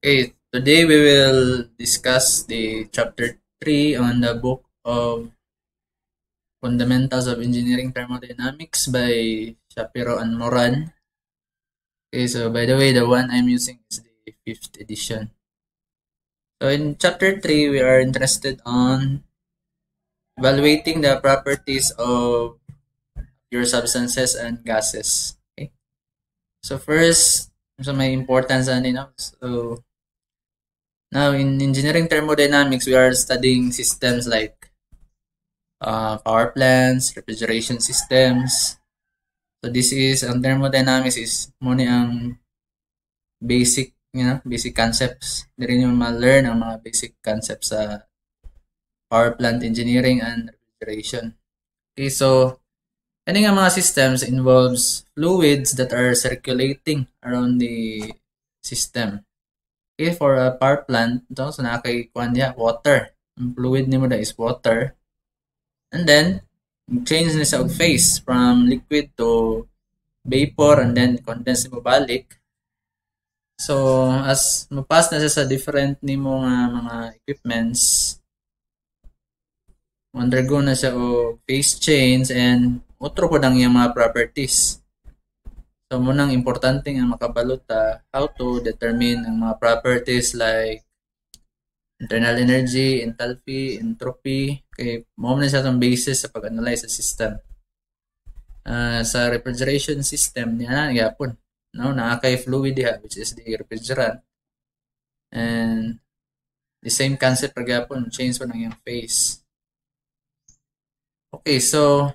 Okay, today we will discuss the chapter 3 on the book of Fundamentals of Engineering Thermodynamics by Shapiro and Moran. Okay, so by the way, the one I'm using is the 5th edition. So in chapter 3, we are interested on evaluating the properties of pure substances and gases. Okay, so first, so may importance so now in engineering thermodynamics, we are studying systems like power plants, refrigeration systems. So this is, ang thermodynamics is muna ang basic concepts. Dili nyo ma-learn ang mga basic concepts sa power plant engineering and refrigeration. Okay, so any nga mga systems involves fluids that are circulating around the system. Okay, for a power plant, so nakay water. Ang fluid nimo da is water. And then, change na siya og phase from liquid to vapor and then condense mo balik. So, as mapas na siya sa different nimo nga mga equipments, undergo na siya og phase change and otro po ang iyang mga properties. So, munang importante nga makabalot how to determine ang mga properties like internal energy, enthalpy, entropy. Okay, mo na siya itong basis sa pag-analyze sa system. Sa refrigeration system, niya nagyapon. No, nakakay fluid diha, which is the refrigerant. And the same concept pagyapon, change po ng yung phase. Okay, so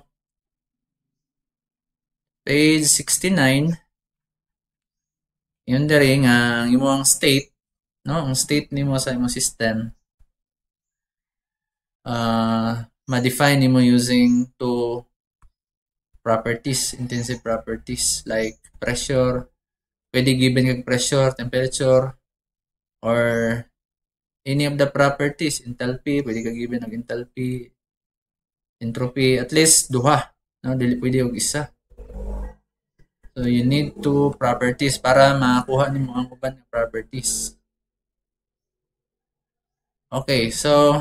page 69, yun diri nga ang imong state, no, ang state nimo sa imong system. Ma-define nimo using two properties, intensive properties like pressure, pwede given kag pressure, temperature, or any of the properties, enthalpy, pwede ka given ng enthalpy, entropy, at least duha, no, dili pwede og isa. So you need two properties para makakuha nimo ang uban nga properties. Okay, so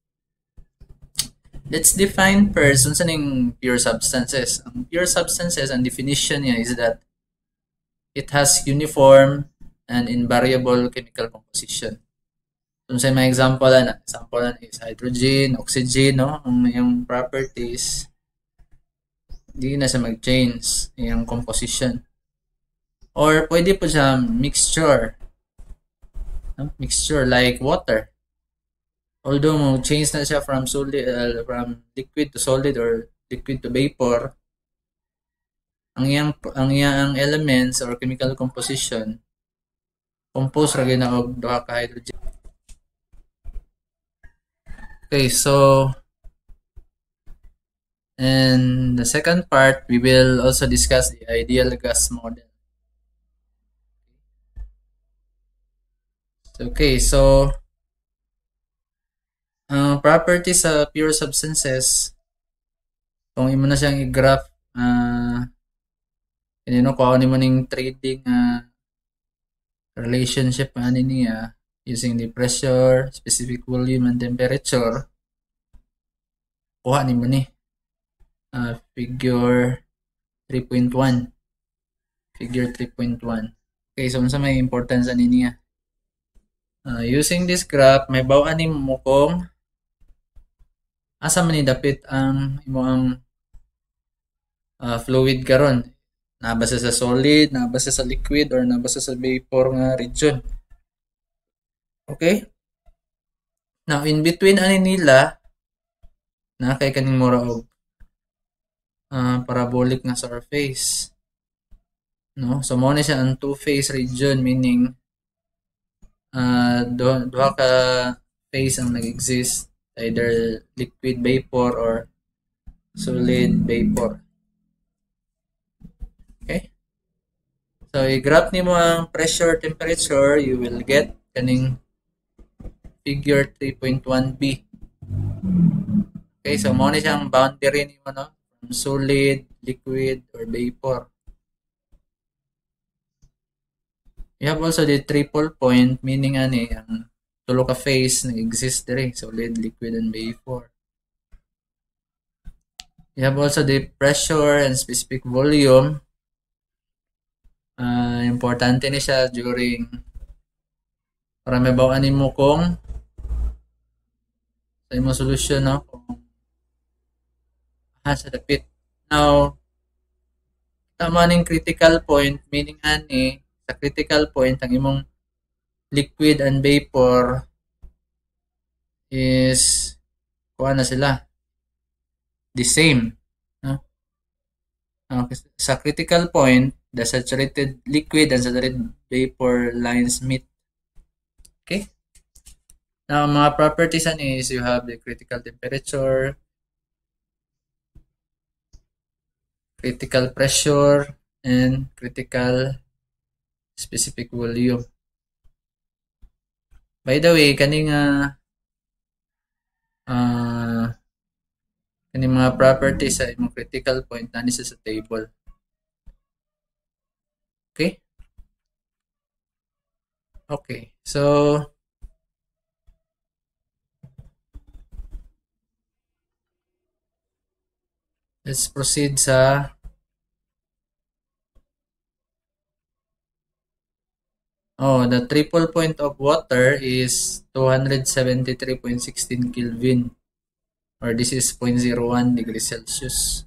let's define first unsa ning pure substances. Ang pure substances, ang definition niya is that it has uniform and invariable chemical composition. So sa mga example is hydrogen, oxygen, no? Ang yung properties di na siya mag-change yung composition. Or pwede po siya mixture. No? Mixture like water. Although mo change na siya from from liquid to solid or liquid to vapor, ang iyang elements or chemical composition composed ra gyud na og duha ka hydrogen. Okay, so and the second part, we will also discuss the ideal gas model. Okay, so properties sa pure substances, kung imo na siyang i-graph, kuha nimo ning trading relationship niya using the pressure, specific volume, and temperature. Kuha nimo ni figure 3.1. Figure 3.1. Okay, so unsa may importance ani niya? Using this graph, may bawaan nimo kung asa man ni dapit ang imong fluid karon. Nabasa sa solid, nabasa sa liquid, or nabasa sa vapor nga region. Okay? Now, in between ani nila, nakay kaning mura og parabolic na surface. No? So, mo ni siya ang two-phase region, meaning duha ka phase ang nag-exist, either liquid vapor or solid vapor. Okay? So, i-graph nimo ang pressure, temperature, you will get kaning figure 3.1b. Okay, so mo ni siyang boundary nimo, no? From solid, liquid, or vapor. You have also the triple point, meaning ani ang tulo ka phase nag-exist diri, solid, liquid, and vapor. You have also the pressure and specific volume. Importante ni siya during para may bawaan mo kung sa imong solution, no? Kung sa dapit. Now, tama ning critical point, meaning ani sa critical point ang imong liquid and vapor is kuha na sila the same, no? Okay. Sa critical point, the saturated liquid and saturated vapor lines meet. Okay? Now, mga properties is you have the critical temperature, critical pressure, and critical specific volume. By the way, kaning mga properties sa imong critical point nani sa table. Okay? Okay. So, let's proceed sa the triple point of water is 273.16 Kelvin, or this is 0.01 degrees Celsius.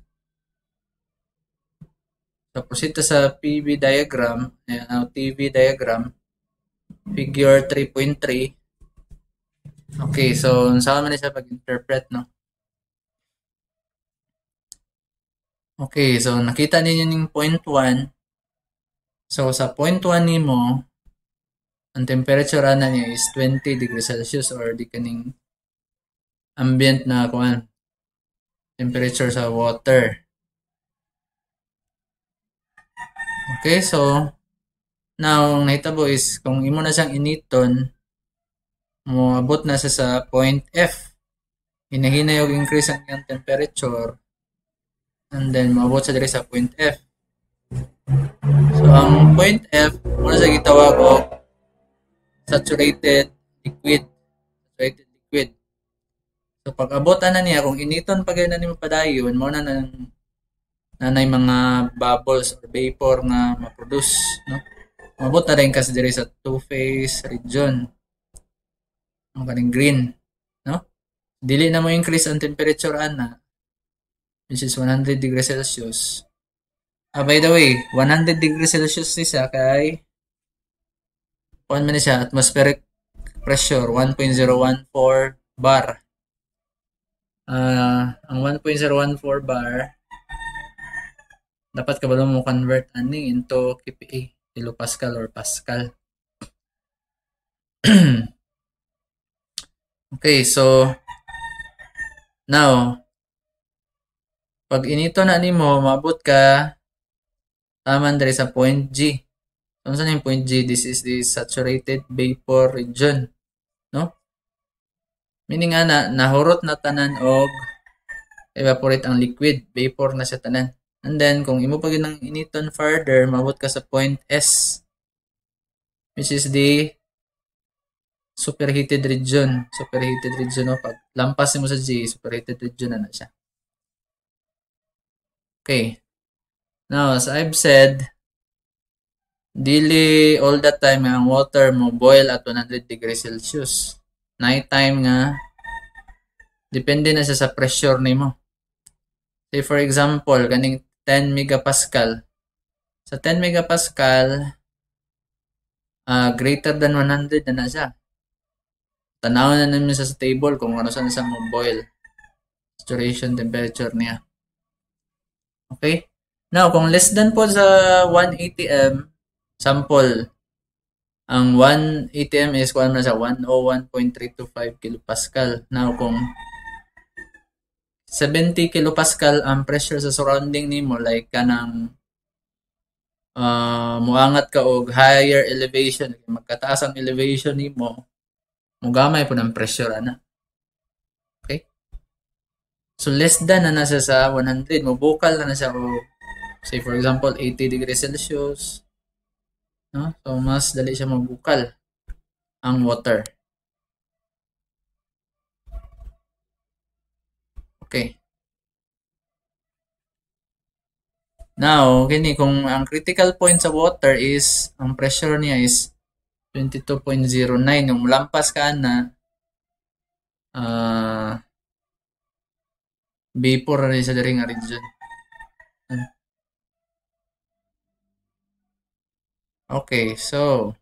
So, proceed to sa PV diagram, TV diagram, figure 3.3. Okay, so saan man siya pag-interpret, no? Okay, so nakita ninyo yung point 1. So, sa point 1 nimo, ang temperature na niya is 20 degrees Celsius, or di kaning ambient na temperature sa water. Okay, so now ang nahitabo is kung imo na siyang initon, moabot na siya sa point F. Hinahinay og increase ang iyang temperature, and then moabot siya diri sa point F. So ang point F muna sa gitawag og saturated liquid. So pag abotan na niya, kung initon pag na nimo padayon, mo na nanay mga bubbles or vapor nga ma-produce, no? Mabot na rin kasi diri sa two-phase region. Ang kaning green, no? Dili na mo increase ang temperature ana, which is 100 degrees Celsius. By the way, 100 degrees Celsius siya kay kuan man siya, atmospheric pressure 1.014 bar. Ang 1.014 bar dapat kabalo mo convert ani into kPa, kilopascal or pascal. Okay, so now pag inito na nimo, maabot ka taman diri sa point G. So, saan yung point G? This is the saturated vapor region, no? Meaning nahurot na tanan og evaporate ang liquid, vapor na siya tanan. And then kung imo pag nang initon further, maabot ka sa point S, which is the superheated region. Superheated region, no? Pag lampas mo sa G, superheated region na siya. Okay. Now, as I've said, dili all the time ang water mo boil at 100 degrees Celsius. Nighttime nga, depende na siya sa pressure nimo. Say for example, kaning 10 megapascal. Sa 10 megapascal, greater than 100 na siya. Tanaw na namin sa table kung ano saan siya mo boil. Saturation temperature niya. Okay? Now, kung less than po sa 1 atm, sample, ang 1 atm is kung ano sa 101.325 kilopascal. Now, kung 70 kilopascal ang pressure sa surrounding nimo, like kanang muangat ka og higher elevation, magkataas ang elevation nimo, mugamay po ng pressure ana. Okay? So less than na siya sa 100, mobukal na siya o say for example 80 degrees Celsius, no? So mas dali siya mabukal ang water. Okay. Now, kini kung ang critical point sa water is ang pressure niya is 22.09, yung lampas ka na vapor na rin sa diri nga region. Okay, so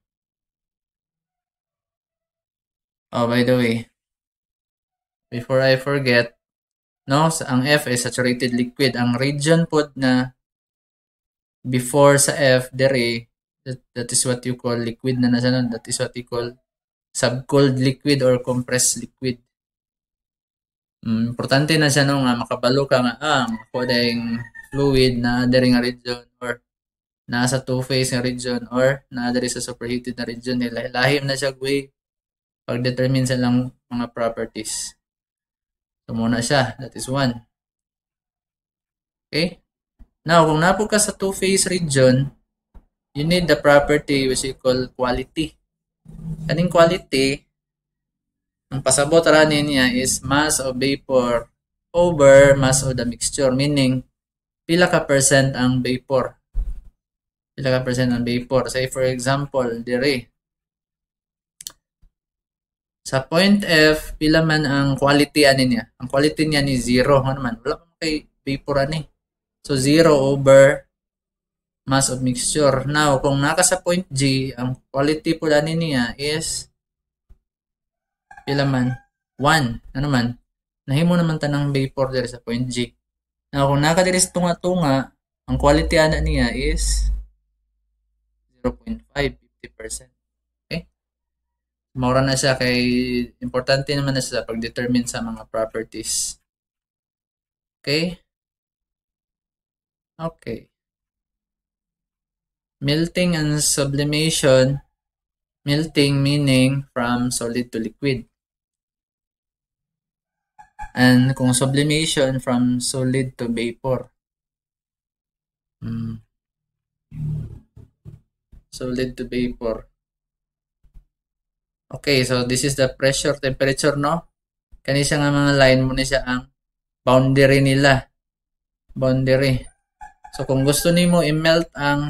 by the way, before I forget, no, ang F is saturated liquid. Ang region pod na before sa F dere, that is what you call liquid na nasa nun. That is what you call subcooled liquid or compressed liquid. Importante na siya no nga makabalo ka nga kodeng fluid na dere nga region or nasa two-phase nga region or na dere sa superheated na region nila. Lahim na siya way pag-determine sa lang mga properties. So muna siya, that is 1. Okay? Now, kung napo ka sa two-phase region, you need the property which you call quality. Kaning quality, ang pasabot ra niya is mass of vapor over mass of the mixture, meaning pila ka percent ang vapor. Pila ka percent ang vapor. Say for example, dire sa point F, pila man ang quality ani niya. Ang quality niya ni 0 naman. Wala man kay vapor ani. So 0 over mass of mixture. Now, kung naka sa point G, ang quality po ani niya is pila man? 1. Ano man? Nahimo naman tanang vapor diri sa point G. Now, kung naka diri sa tunga-tunga, ang quality ana niya is 0.5, 50%. Okay? Maura na siya kay importante naman na siya pag-determine sa mga properties. Okay? Okay. Melting and sublimation. Melting meaning from solid to liquid. And kung sublimation from solid to vapor. Solid to vapor. Okay, so this is the pressure, temperature, no? Kani siya nga mga line mo ni siya ang boundary nila. Boundary. So kung gusto nimo i-melt ang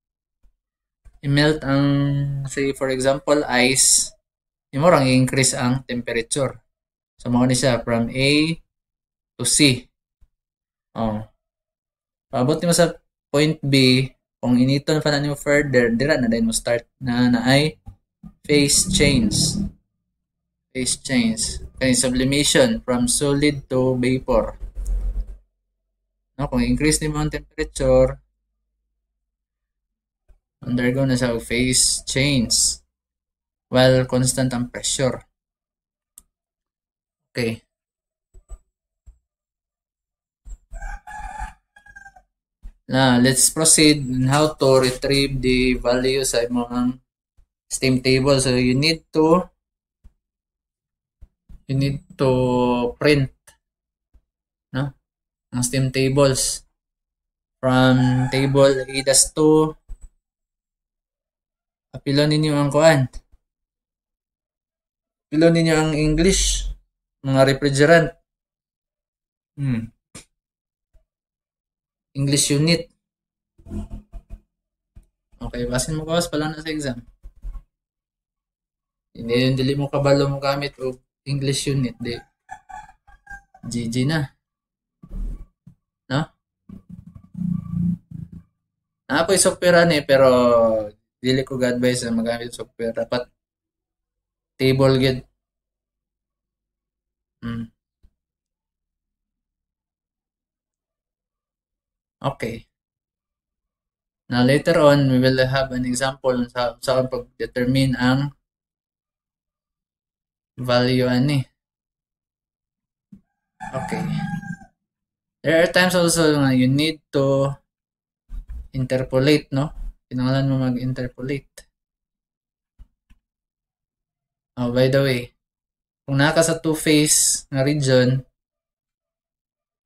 say for example ice, imo rang i-increase ang temperature. So mao ni siya from A to C. Paabot nimo sa point B, kung initon pa na nimo further, dira na din mo start na ay phase change. Phase change. Kaya sublimation from solid to vapor. No, kung increase nimo ang temperature, undergo na sa phase change while constant ang pressure. Okay. Now, let's proceed on how to retrieve the value sa mga steam table. So, you need to print no? Ang steam tables from table A-2. Apilon ninyo ang kuan. Apilon ninyo ang English, mga refrigerant. English unit. Okay, basin mo kawas pala na sa exam. Hindi dili mo kabalo mo gamit o English unit, di. GG na. No? Naapoy software ni pero dili ko ga-advise na magamit software. Dapat table gid. Okay. Now later on, we will have an example sa pag-determine ang value ani. Okay. There are times also na you need to interpolate, no? Kinahanglan mo mag-interpolate. By the way, kung naka sa two-phase na region,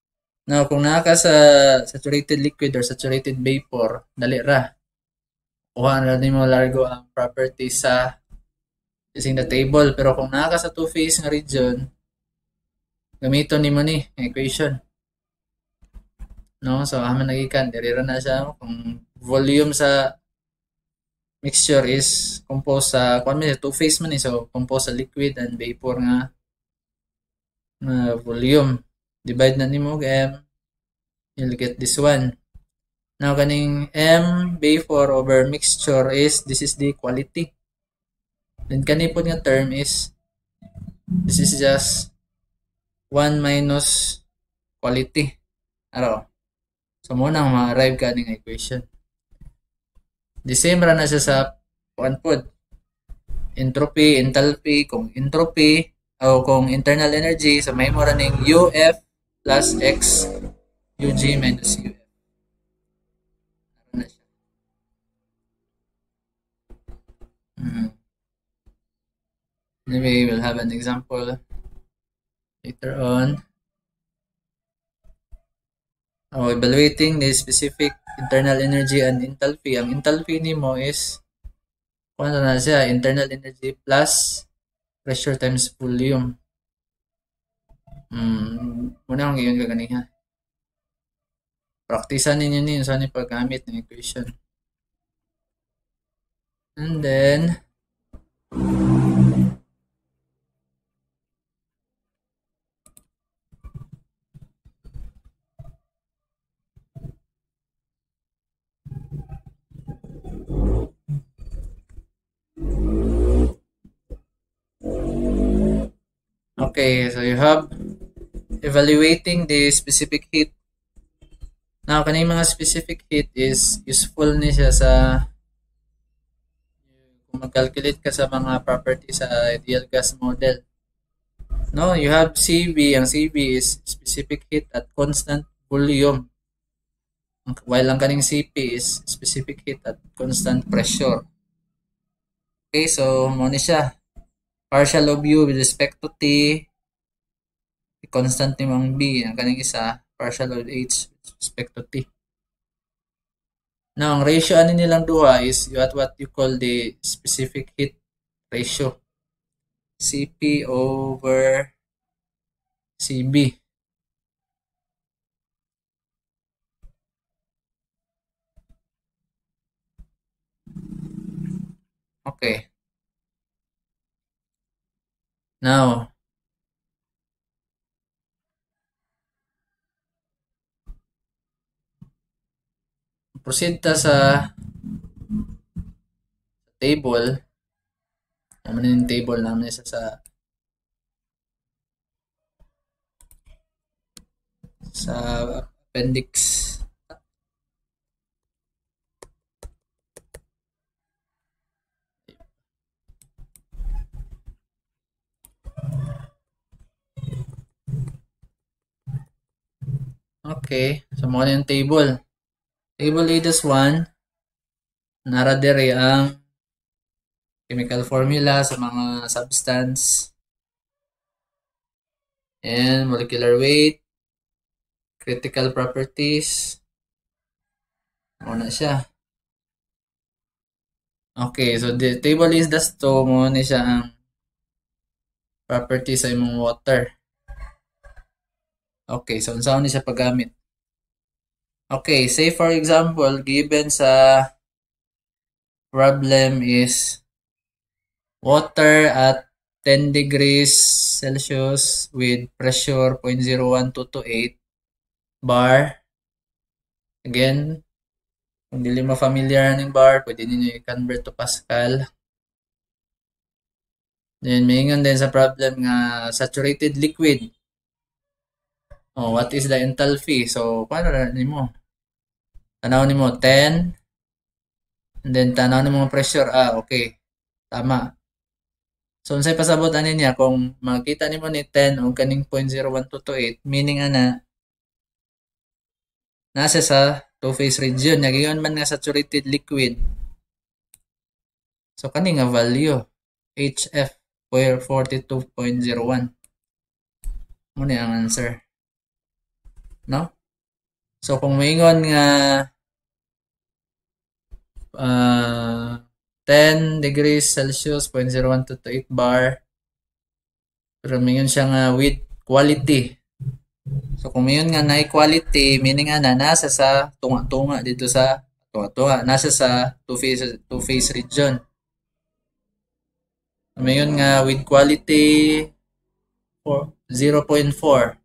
now kung naka sa saturated liquid or saturated vapor, dali ra. kuha na nimo largo ang property sa using the table. Pero kung naa ka sa two-phase nga region, gamiton nimo ni equation. No? So, haman nagikan, dirira na siya kung volume sa mixture is composed sa kung may two-phase man so composed sa liquid and vapor nga volume. Divide na nimo og M, you'll get this one. Now, kaning M vapor over mixture is, this is the quality. Then, kanipod nga term is, this is just 1 minus quality. Aro. So, muna ma-arrive ka ning equation. The same ra na siya sa pod. Entropy, enthalpy, kung entropy, o kung internal energy, so may mo ning UF plus X UG minus UF. Na siya. Maybe we'll have an example later on. Evaluating the specific internal energy and enthalpy. Ang enthalpy nimo is kung ano na siya, internal energy plus pressure times volume. Muna akong gayon ka ganiha. Praktisan ninyo niyo sa ni paggamit ng equation. And then, okay, so you have evaluating the specific heat. Now, kaning mga specific heat is useful ni siya sa kung mag-calculate ka sa mga properties sa ideal gas model. No, you have CV. Ang CV is specific heat at constant volume. While ang kaning CP is specific heat at constant pressure. Okay, so mo ni siya. Partial of U with respect to T. Constant ni ang B. Ang kaning isa, partial of H with respect to T. Now, ang ratio ani nilang duha is what you call the specific heat ratio. CP over CB. Okay. Now, proceed ta sa table. Naman yung table namin isa sa appendix. Okay, so mo yung table. Table A-1, nara dere ang chemical formula sa mga substance and molecular weight, critical properties. Muna siya. Okay, so the table is das to mo ni siya ang properties sa imong water. Okay, so unsa ni siya paggamit? Okay, say for example, given sa problem is water at 10 degrees Celsius with pressure 0.01228 bar. Again, kung dili mo familiar ng bar, pwede ninyo i-convert to Pascal. Then, maingon din sa problem nga saturated liquid. What is the enthalpy? So, paano na nimo? Tanaw nimo 10. And then, tanaw nimo pressure. Okay. Tama. So, unsay pasabot ani niya kung makita nimo ni 10 o kaning 0.01228, meaning ana nasa sa two-phase region. Nagingon man nga saturated liquid. So, kani nga value HF 42.01. Muna ang answer. No? So, kung maingon nga 10 degrees Celsius, 0.0128 bar. Pero mingon siya nga with quality. So kung mingon nga na quality, meaning nga nasa sa tunga-tunga dito sa tunga-tunga, nasa sa two-phase region. So mingon nga with quality for 0.4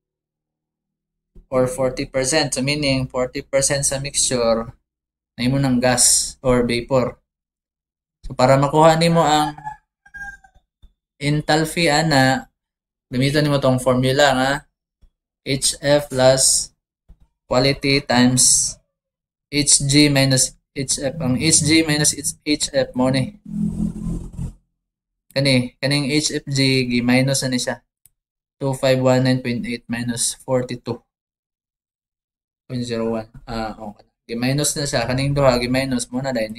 or 40%. So meaning 40% sa mixture na imo ng gas or vapor. So para makuha nimo ang enthalpy ana, gamiton nimo tong formula nga HF plus quality times Hg minus HF. Ang Hg minus HF mo ni. Kaning HFG gi-minus na ni siya. 2519.8 minus 42.01. Okay. Gi-minus na siya. Kaning duha gi-minus mo na dahil ni.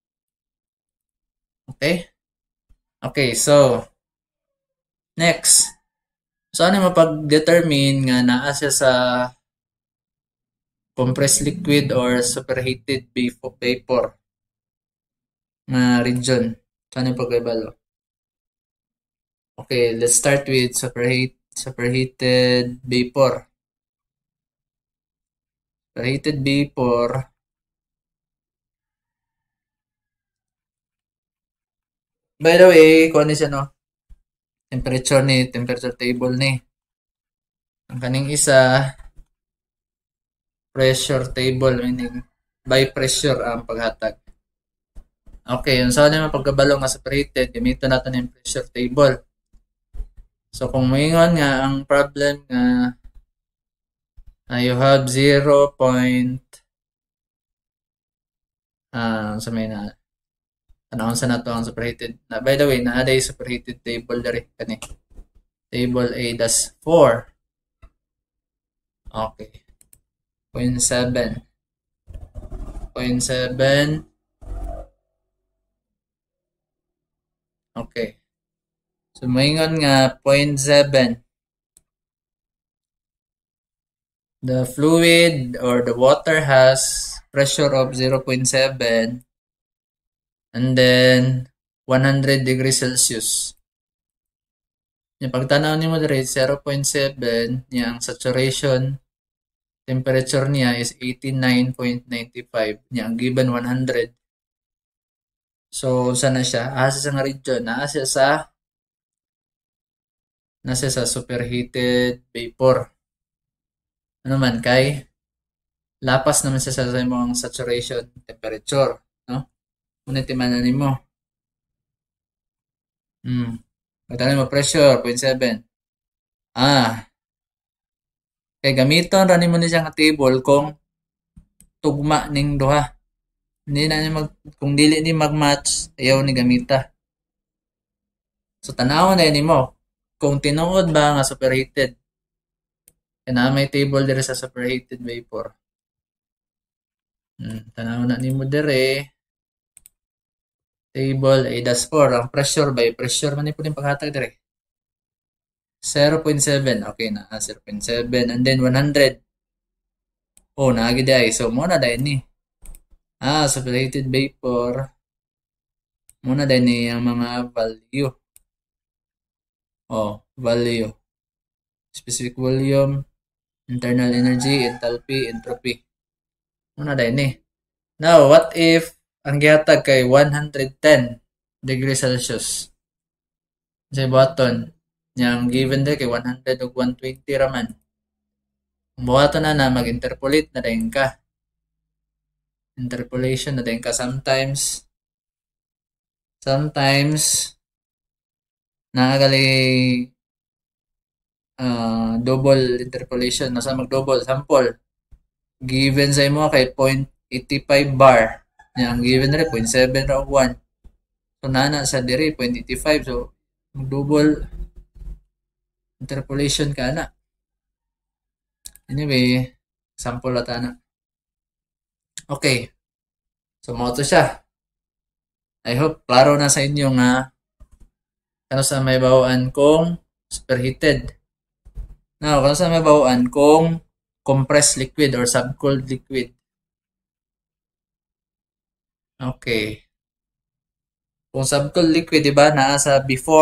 Okay? Okay, so next. So ano mapag-determine nga naa siya sa compressed liquid or superheated vapor na region. So ano pag-ibalo? Okay, let's start with superheated vapor. Superheated vapor. By the way, kung ano siya no? Temperature table ni. Ang kaning isa, pressure table, meaning by pressure ang paghatag. Okay, yun sa naman pagkabalo nga superheated, gamitin natin yung pressure table. So kung mayingon nga ang problem nga you have 0. So may na anong sa nato ang superheated. By the way, naaday superheated table diri kani. Table A-4. Okay. 0.7. 0.7. Okay. So mayingon nga 0.7. The fluid or the water has pressure of 0.7 and then 100 degrees Celsius. Yung pagtanaw nimo dire 0.7, niya ang saturation temperature niya is 89.95. Niya ang given 100. So saan na siya? Asa sa nga region? Nasa sa superheated vapor. Ano man kay lapas naman siya sa imong saturation temperature, no? Muna timanan nimo. Pagtanaw mo pressure 0.7. Kay gamiton ra nimo ni siya nga table kung tugma ning duha. Hindi na ni kung dili ni mag-match, ayaw ni gamita. So tanawon na nimo kung tinuod ba nga superheated. Kaya may table dire sa superheated vapor. Tanawon na nimo dire. Table A-4. Ang pressure by pressure man po yung paghatag dire. 0.7. Okay na. 0.7. And then 100. Oh, naagi day. So, muna day ni. Superheated vapor. Muna day ni ang mga value. Value. Specific volume, internal energy, enthalpy, entropy. Muna day ni. Now, what if ang gihatag kay 110 degrees Celsius? Sa buhaton, yang given there kay 100 ug 120 raman. Ang buhaton na mag-interpolate na dayon ka. Interpolation na dayon ka sometimes naagali double interpolation na sa mag-double sample. Given sa imo kay 0.85 bar. Yang given rin 0.7 ra 1. So nana sa diri 0.85. So double interpolation ka na. Anyway, sample ata na. Okay. So mo to siya. I hope klaro na sa inyo nga kano sa may bawaan kung superheated. Now, kano sa may bawaan kung compressed liquid or subcooled liquid. Okay. Kung subcooled liquid, di ba, nasa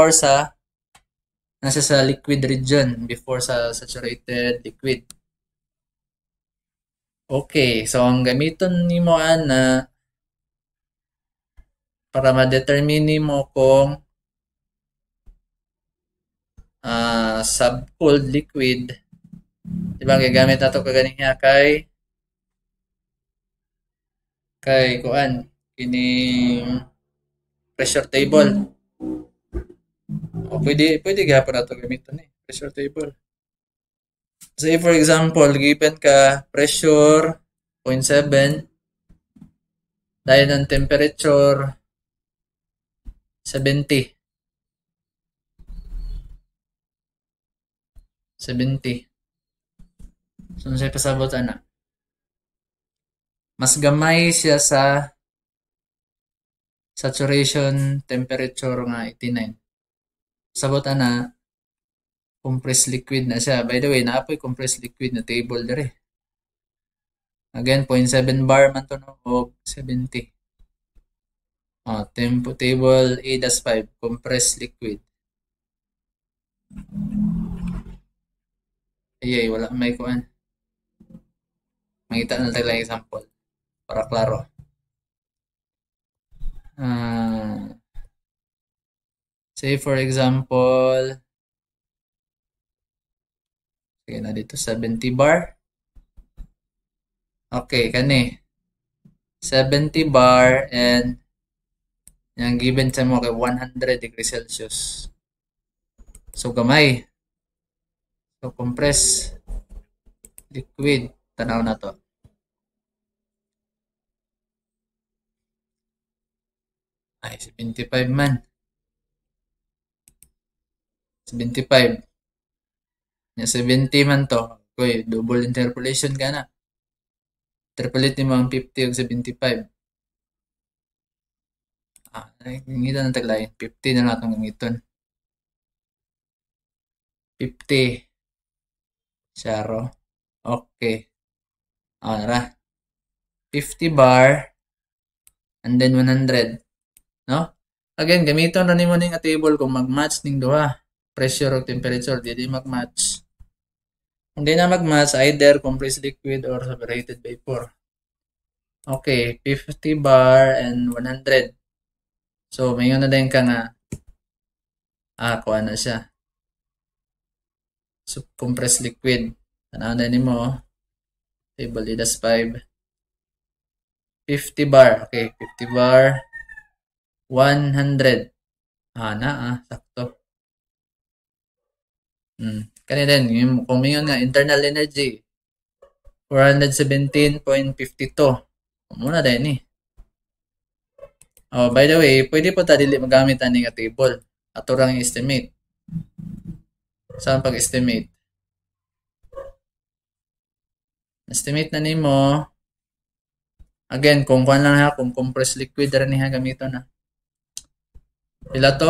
sa liquid region before sa saturated liquid. Okay, so ang gamiton nimo ana para ma-determine mo kung subcooled liquid, di ba, gagamit nato kaganiya kay kuan kining pressure table. O pwede gyapon nato gamiton pressure table. Say for example, given ka pressure 0.7 dahil ng temperature 70. 70. So, sa pasabot ana. Mas gamay siya sa saturation temperature nga 89. Sabot ana, compressed liquid na siya. By the way, naapoy compressed liquid na table dire. Again, 0.7 bar man to no, o 70. Table A-5, compressed liquid. Ay, wala may kuan. Makita na tayo lang example para klaro. Say for example, sige na dito 70 bar. Okay, kani 70 bar and yung given sa mo kay 100 degrees Celsius. So gamay. So compress liquid, tanaw na to. Ay, 75 man. 75. Yung 70 man to. Okay, double interpolation ka na. Interpolate mo ang 50 o 75. Gamitan ng taglayin. 50 na lang itong gamiton. 50. Syaro. Okay. Nara. 50 bar and then 100. No? Again, gamiton na nimo ning table kung mag-match ning duha. Pressure o temperature, di mag-match. Kung di na mag-match, either compressed liquid or evaporated vapor. Okay, 50 bar and 100. So, mayon na din ka nga kuha na siya. So, compressed liquid. Tanaw na nimo. Table A-5. 50 bar. Okay, 50 bar. 100. Sakto. Kani din, kung mayon nga, internal energy. 417.52. Muna din by the way, pwede po ta dili magamit ani nga table. Ato rang estimate. Saan pag-estimate? Estimate na nimo. Again, kung kuan lang ha, kung compressed liquid ra niha gamiton na. Pila to?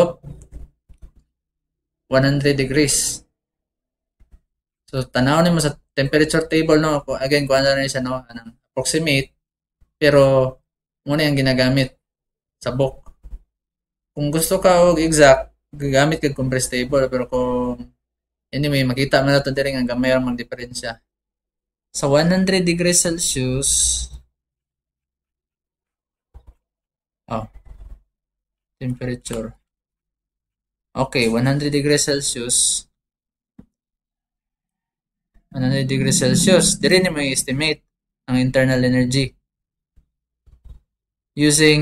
100 degrees. So, tanaw nimo sa temperature table no. Again, kuan lang siya no, anang approximate. Pero muna yung ginagamit sa book. Kung gusto ka og exact, gagamit kag compressed table, pero kung anyway, makita man nato diri nga gamay ra man diferensya. Sa 100 degrees Celsius temperature. Okay, 100 degrees Celsius. 100 degrees Celsius. Diri ni may estimate ang internal energy using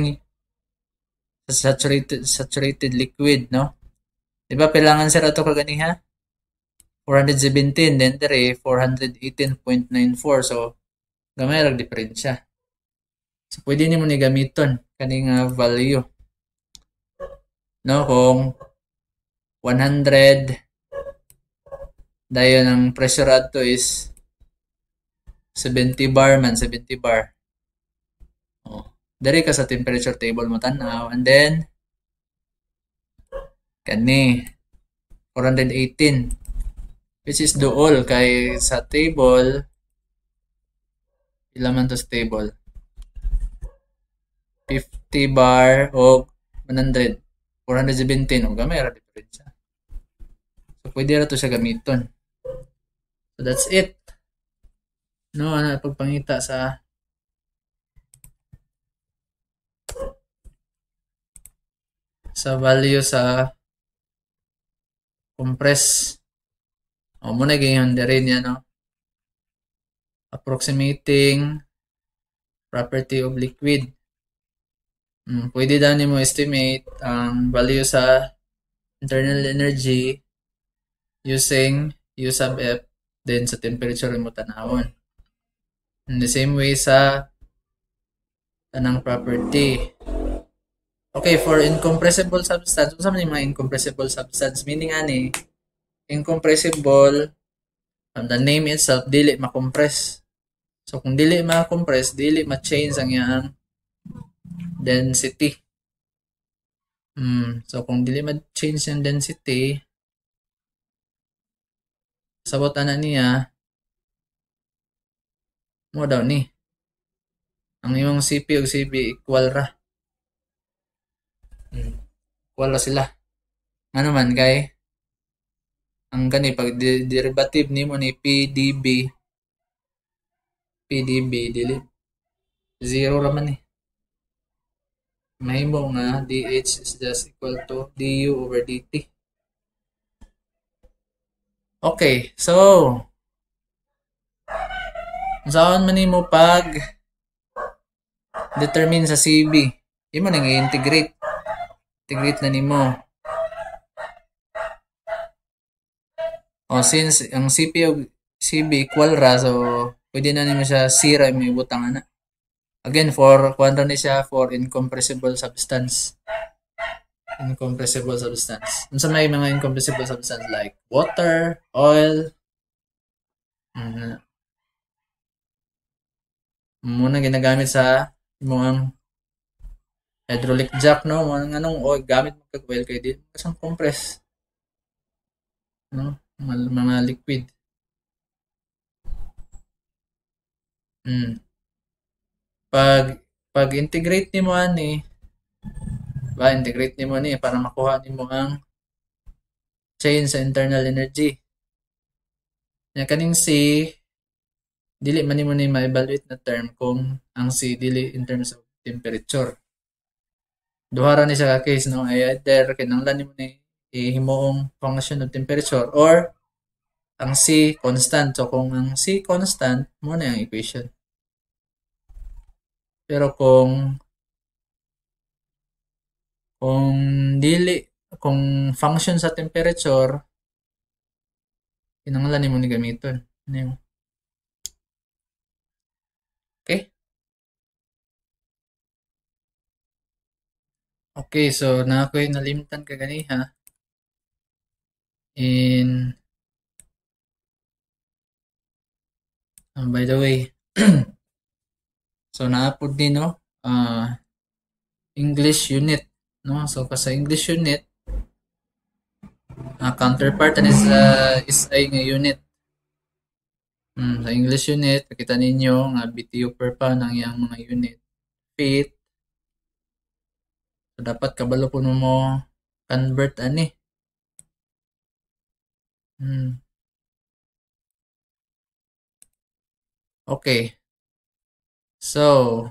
saturated liquid, no? Diba kailangan sa rato kaganiha? 417, then dire 418.94. So, gamay rag diferensya. So, pwede nimo ni gamiton kaning value. No, kung 100 dayon ang pressure ato is 70 bar man, 70 bar. Dari ka sa temperature table mo tanaw, and then kani 418, which is duol kay sa table, ila man to sa table, 50 bar o 100. 417 o gamay ra diferensya. So pwede ra to siya gamiton. So that's it. No, ano pagpangita sa value sa compress. O muna ganyan rin yan, no? Approximating property of liquid. Pwede daw mo estimate ang value sa internal energy using U sub F then sa temperature mo tanawon. In the same way sa tanang property. Okay, for incompressible substance, unsa man yung mga incompressible substance? Meaning ani, incompressible, the name itself, dili ma-compress. So, kung dili ma-compress, dili ma-change ang iyang density. So, kung dili ma-change yung density, sabot na niya, mo daw ni. Ang imong CP ug CB equal ra. Equal ra sila. Ano man kay ang gani pag derivative nimo ni PdB dili zero ra man ni. Mahimo nga dH is just equal to du over dt. Okay, so saan man nimo pag determine sa CB? Imo nang i-integrate. Integrate na nimo. Since ang CP ug CB equal ra, so pwede na nimo siya C ra may butang ana. Again, for kuan ra ni siya for incompressible substance. Incompressible substance. Unsa may mga incompressible substance like water, oil, muna ginagamit sa imong hydraulic jack, no? Anong oil gamit mo kag oil kay di kasang compress, no? Mga liquid. Pag integrate nimo ani, integrate nimo ni para makuha nimo ang change sa internal energy. Nya kaning C dili man nimo ni ma-evaluate na term kung ang C dili in terms of temperature. Duha ra ni sa case, no? Either kinahanglan nimo ni himuong function of temperature or ang C constant. So kung ang C constant, mo na ang equation. Pero kung function sa temperature, kinahanglan nimo ni gamiton. Okay? Okay, so na ako'y nalimtan ka ganiha. By the way, so naapod din, no? English unit, no? So sa English unit, counterpart is SI nga unit. Sa English unit, nakita ninyo nga BTU per pound ang iyang mga unit. Feet. So dapat kabalo po mo convert ani. Okay. So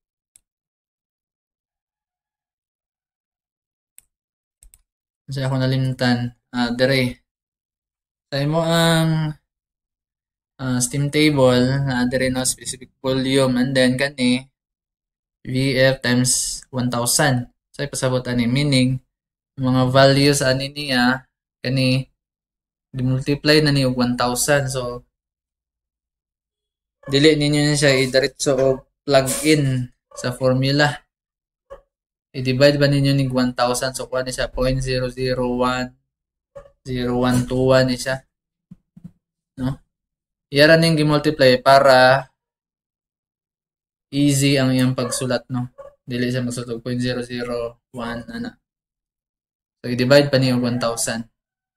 kasi ako nalimtan. Dire. Sa imo ang steam table na dire no specific volume and then kani VF times 1,000. So ipasabot ani meaning mga values ani niya kani di-multiply na ni og 1,000. So dili ninyo na siya i-diretso o plug in sa formula. I-divide ba ninyo ni 1,000? So kuha ni siya 0.0010121 ni siya. No? Iyara ning gi-multiply para easy ang iyang pagsulat, no? Dili siya magsulat og 0.001 ana. So i-divide pa niyo 1,000.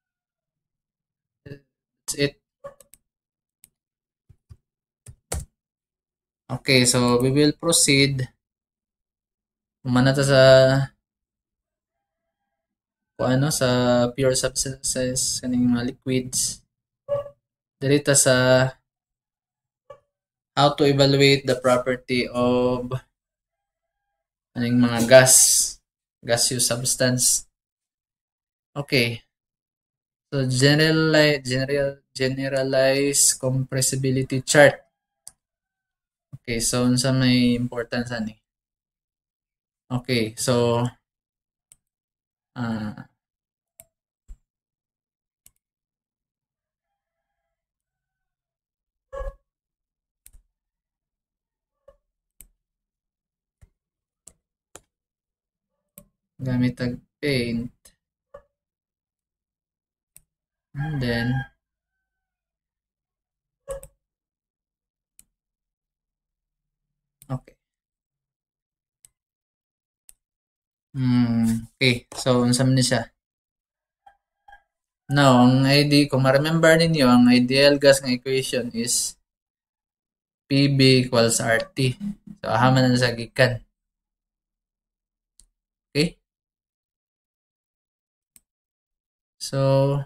That's it. Okay, so we will proceed Humana ta sa kung ano sa pure substances kaning mga liquids. Diri ta sa how to evaluate the property of aning mga gaseous substance. Okay. So generalized compressibility chart. Okay, so unsa may importance ani? Okay, so ah gamit tag paint and then okay. Okay, so unsa man ni siya? Now, kung ma-remember ninyo, ang ideal gas nga equation is PB equals RT. So, aha man na sa gikan. Okay? So,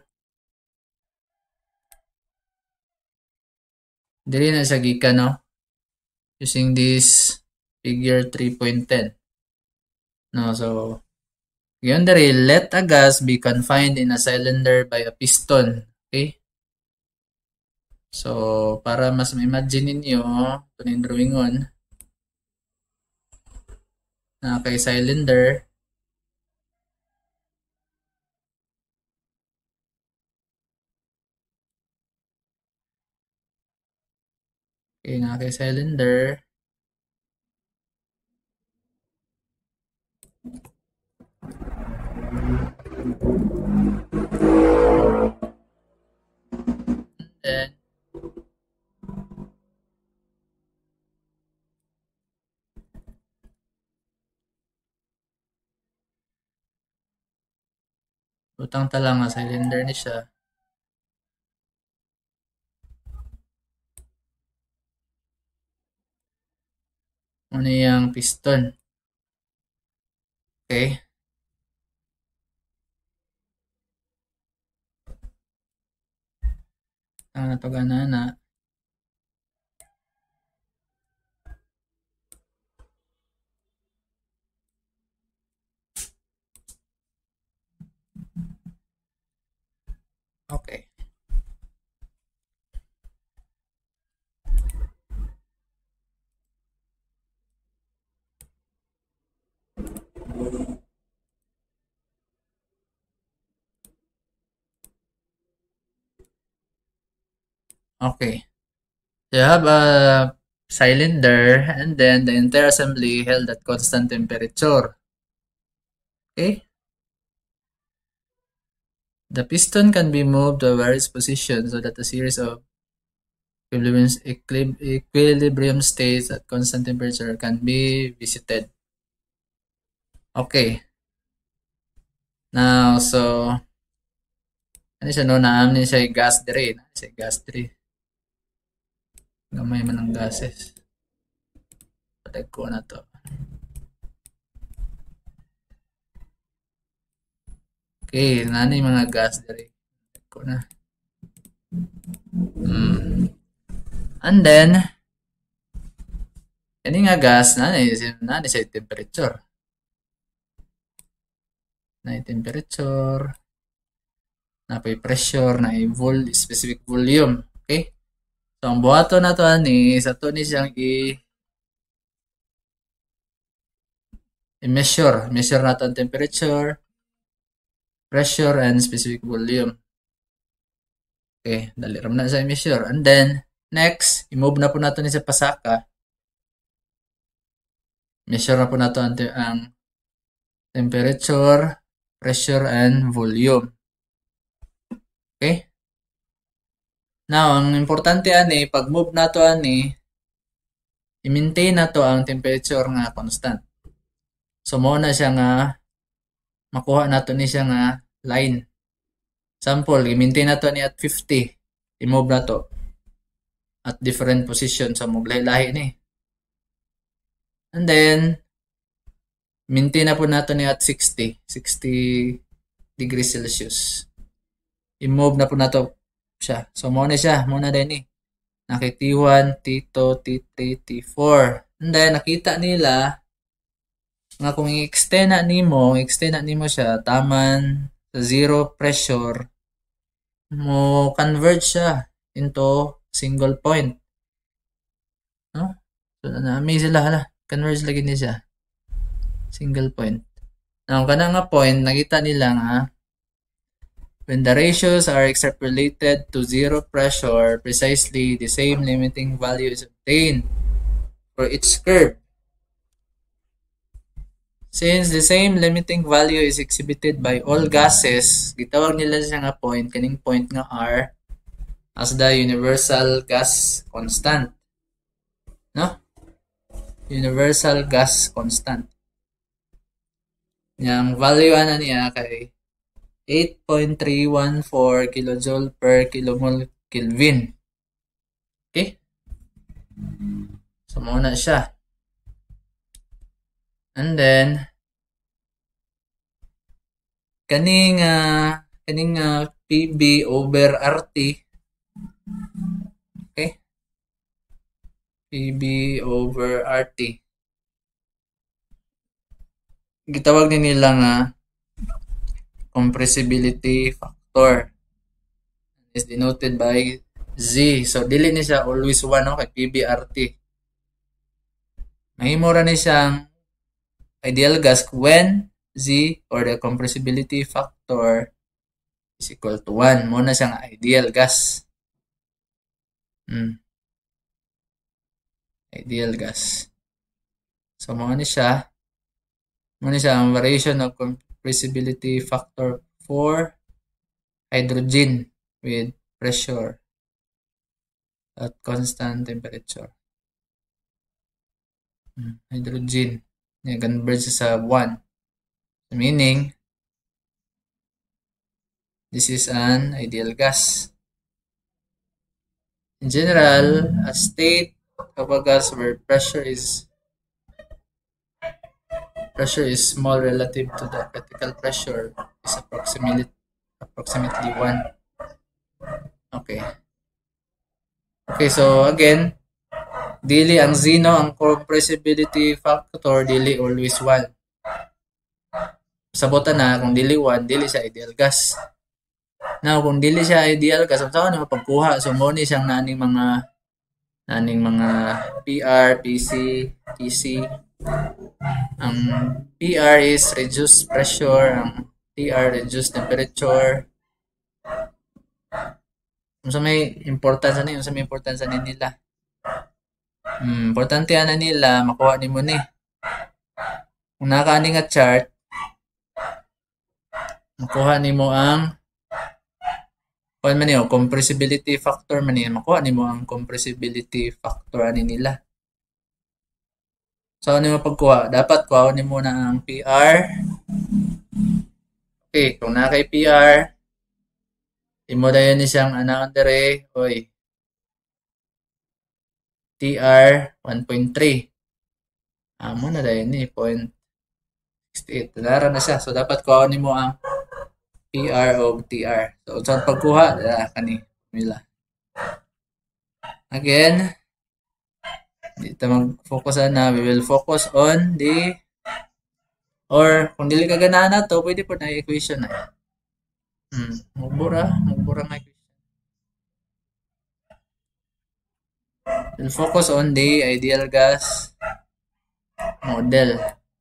dili na sa gikan, no? Using this figure 3.10. No, so, yun diri, let a gas be confined in a cylinder by a piston. Okay? So, para mas ma-imagine ninyo, ito na yung drawing on, na kay cylinder, okay, na kay cylinder, then, utang ta lang nga cylinder ni siya. Ano yung piston? Okay? Ang natugana na. Okay. Okay. So you have a cylinder and then the entire assembly held at constant temperature. Okay? The piston can be moved to various positions so that a series of equilibrium states at constant temperature can be visited. Okay. Now, so, ano siya, no? Naam niya siya gas dire. Siya gas dire. Gamay man ang gases. Patag ko na to. Okay, nani mga gas dire. Patag ko na. And then, ini nga gas, nani siya temperature. Na temperature, na pressure, na specific volume. Okay? So, ang buhato na to ani, sa to ni siyang i-measure. Measure na to ang temperature, pressure, and specific volume. Okay, dali ram na sa i-measure. And then, next, i-move na po na to ni sa pasaka. Measure na po na to ang temperature, pressure, and volume. Okay? Now, ang importante ani, pag-move na to ani, i-maintain na to ang temperature nga constant. So, mo na siya nga, makuha na to ni siya nga line. Sample, i-maintain na to ni at 50. I-move na to at different position sa move lahi-lahi ni. And then, Maintain na po nato ni at 60 degrees Celsius. I-move na po nato siya. So mo na siya, muna din eh. Naki T1, T2, T3, T4. And then nakita nila nga kung i-extend na nimo siya taman sa zero pressure, mo convert siya into single point. No? So na-amaze sila, hala, converge lagi niya siya. Single point. Now, kana nga point, nakita nila nga, when the ratios are extrapolated to zero pressure, precisely the same limiting value is obtained for each curve. Since the same limiting value is exhibited by all gases, gitawag nila siya nga point, kaning point nga R, as the universal gas constant. No? Universal gas constant. Yang value ana niya kay 8.314 kilojoule per kilomole Kelvin. Okay? So, muna siya. And then, kaning PB over RT. Okay? PB over RT. Gitawag din nila nga compressibility factor is denoted by Z. So, dili ni siya always 1 no, kay PBRT. Mahimo ra ni siyang ideal gas when Z or the compressibility factor is equal to 1. Muna siyang ideal gas. Ideal gas. So, muna siya ang variation of compressibility factor for hydrogen with pressure at constant temperature. Hydrogen. Yan, converge sa 1. Meaning, this is an ideal gas. In general, a state of a gas where pressure is small relative to the critical pressure is approximately 1. Okay. Okay, so again, dili ang Z, no, ang compressibility factor dili always 1. Sabotan na kung dili 1, dili siya ideal gas. Now, kung dili siya ideal gas, saan na mapagkuha? So mo ni siyang naning mga PR, PC, TC. Ang PR is reduced pressure, ang TR reduced temperature. Sa may importance nila. Importante na nila makuha nimo ni. Kung nakaani nga chart, makuha nimo ang compressibility factor man niya, makuha nimo ang compressibility factor ani nila. So, ano yung pagkuha? Dapat kuhaon mo na ang PR. Okay, kung nakay PR, imo dayon ni siyang anandere, TR 1.3. Amo na dayon ni 0.68. Tunara na siya. So, dapat kuhaon mo ang PR of TR. So, saan pagkuha? Kani nila. Again, dito mag-focus na, we will focus on or kung dili ka ganahan na to, pwede po na equation na. Magbura nga equation. We'll focus on the ideal gas model.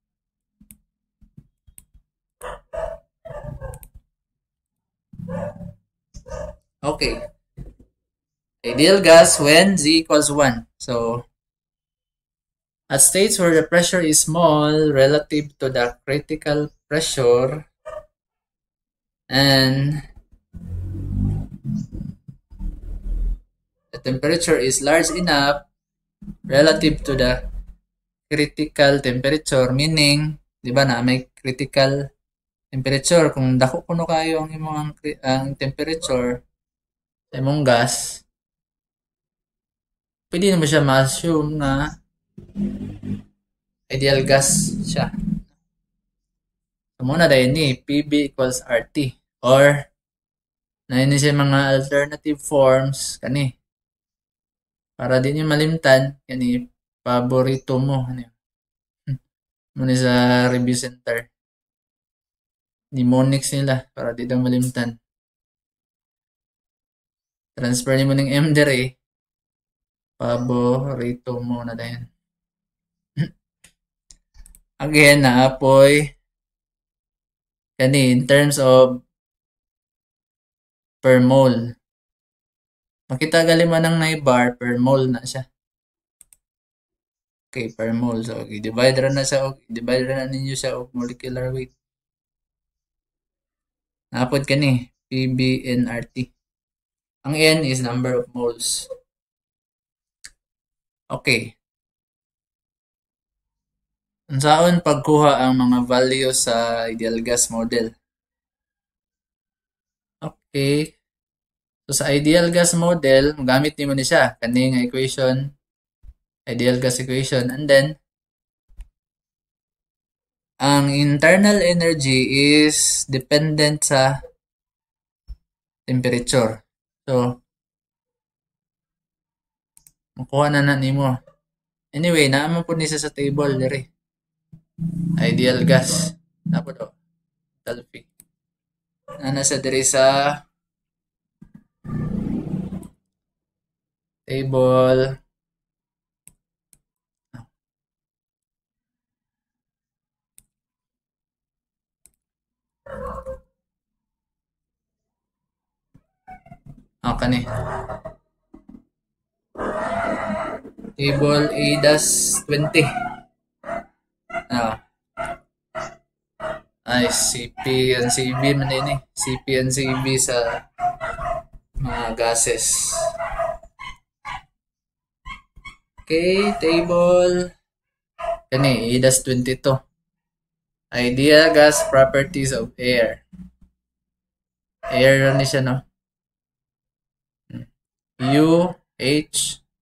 Okay. Ideal gas when Z equals 1. So, at states where the pressure is small relative to the critical pressure and the temperature is large enough relative to the critical temperature, meaning, di ba na may critical temperature, kung dako kuno kayo ang imong ang temperature sa imong gas, pwede naman siya ma-assume na ideal gas siya. So, muna dahil ni PB equals RT. Or, na ini siya mga alternative forms, kani. Para din yung malimtan, kani, paborito mo. Ano yun? Muna sa review center. Mnemonics nila, para di daw malimtan. Transfer niyo mo ng M dire, paborito mo na dahil. Again, naapoy, kani, in terms of per mole. Makita galiman ng naibar, per mole na siya. Okay, per mole. So, i-divide na siya, i-divide na ninyo siya og molecular weight. Naapod ka ni, PBNRT. Ang N is number of moles. Okay. Unsaon pagkuha ang mga values sa ideal gas model? Okay. So, sa ideal gas model, magamit nimo ni siya. Kani nga equation, ideal gas equation. And then, ang internal energy is dependent sa temperature. So, makuha na nimo. Anyway, naaman po niya sa table dire. Ideal gas. Tapos do. Enthalpy. Nasa dire sa table. Kani. Table A-20. Ay, CP and CB man din eh. CP and CB sa mga gases. Okay, table. Kani, A-22. Ideal gas properties of air. Air lang siya, no? U, H.